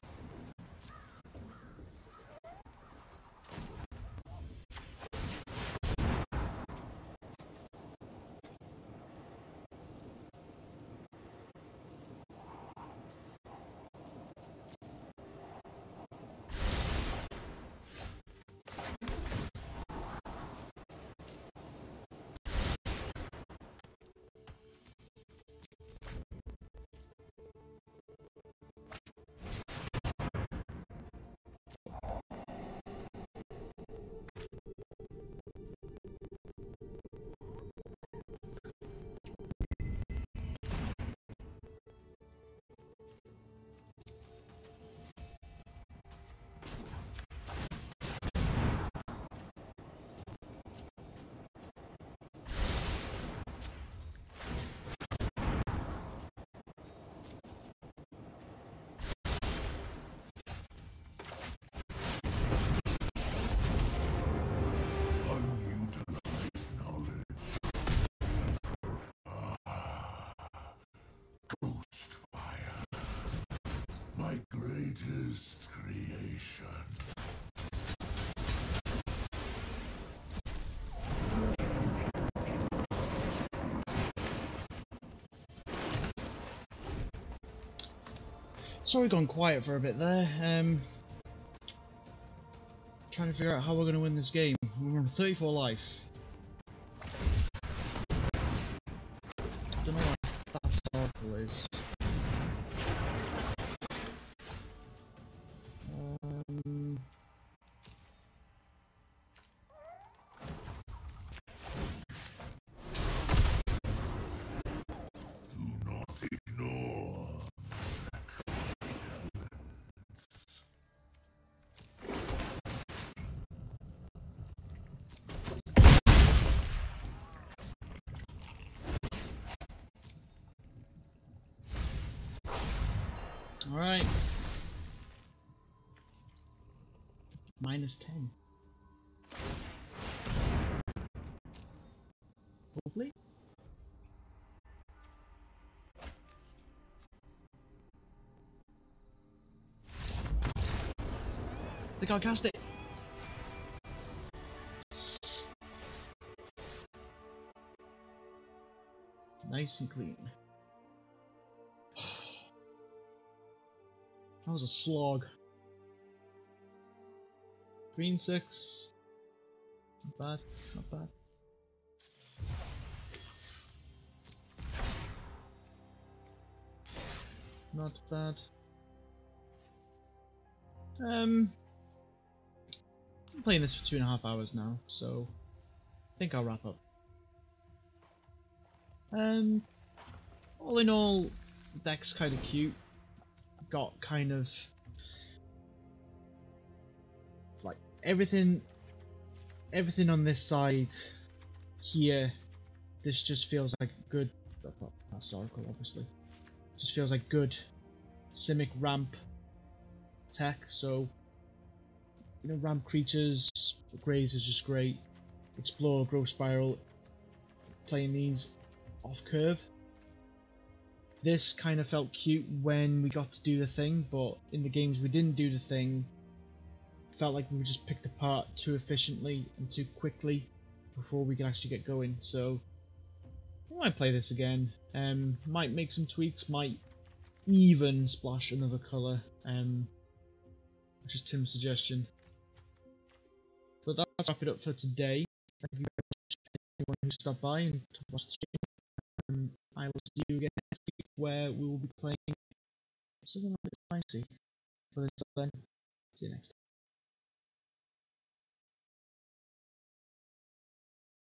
Unutilized knowledge. Ghost fire. My greatest creation. Sorry, gone quiet for a bit there. Trying to figure out how we're going to win this game. We're on 34 life. Don't know what that circle is. Do not ignore elements. Alright. -10. Hopefully. I think I'll cast it. Nice and clean. That was a slog. Green 6. Not bad, not bad. Not bad. I'm playing this for 2.5 hours now, so I think I'll wrap up. All in all, the deck's kind of cute. Got kind of like everything on this side here. This just feels like good. That's Oracle, obviously. Just feels like good Simic ramp tech. So you know, ramp creatures, Graze is just great. Explore, Growth Spiral, playing these off curve. This kind of felt cute when we got to do the thing, but in the games we didn't do the thing, felt like we were just picked apart too efficiently and too quickly before we could actually get going. So I might play this again. Might make some tweaks. Might even splash another colour. Just Tim's suggestion. But that's wrap it up for today. Thank you very much to anyone who stopped by and watched the stream. I will see you again next week where we will be playing something a bit spicy for this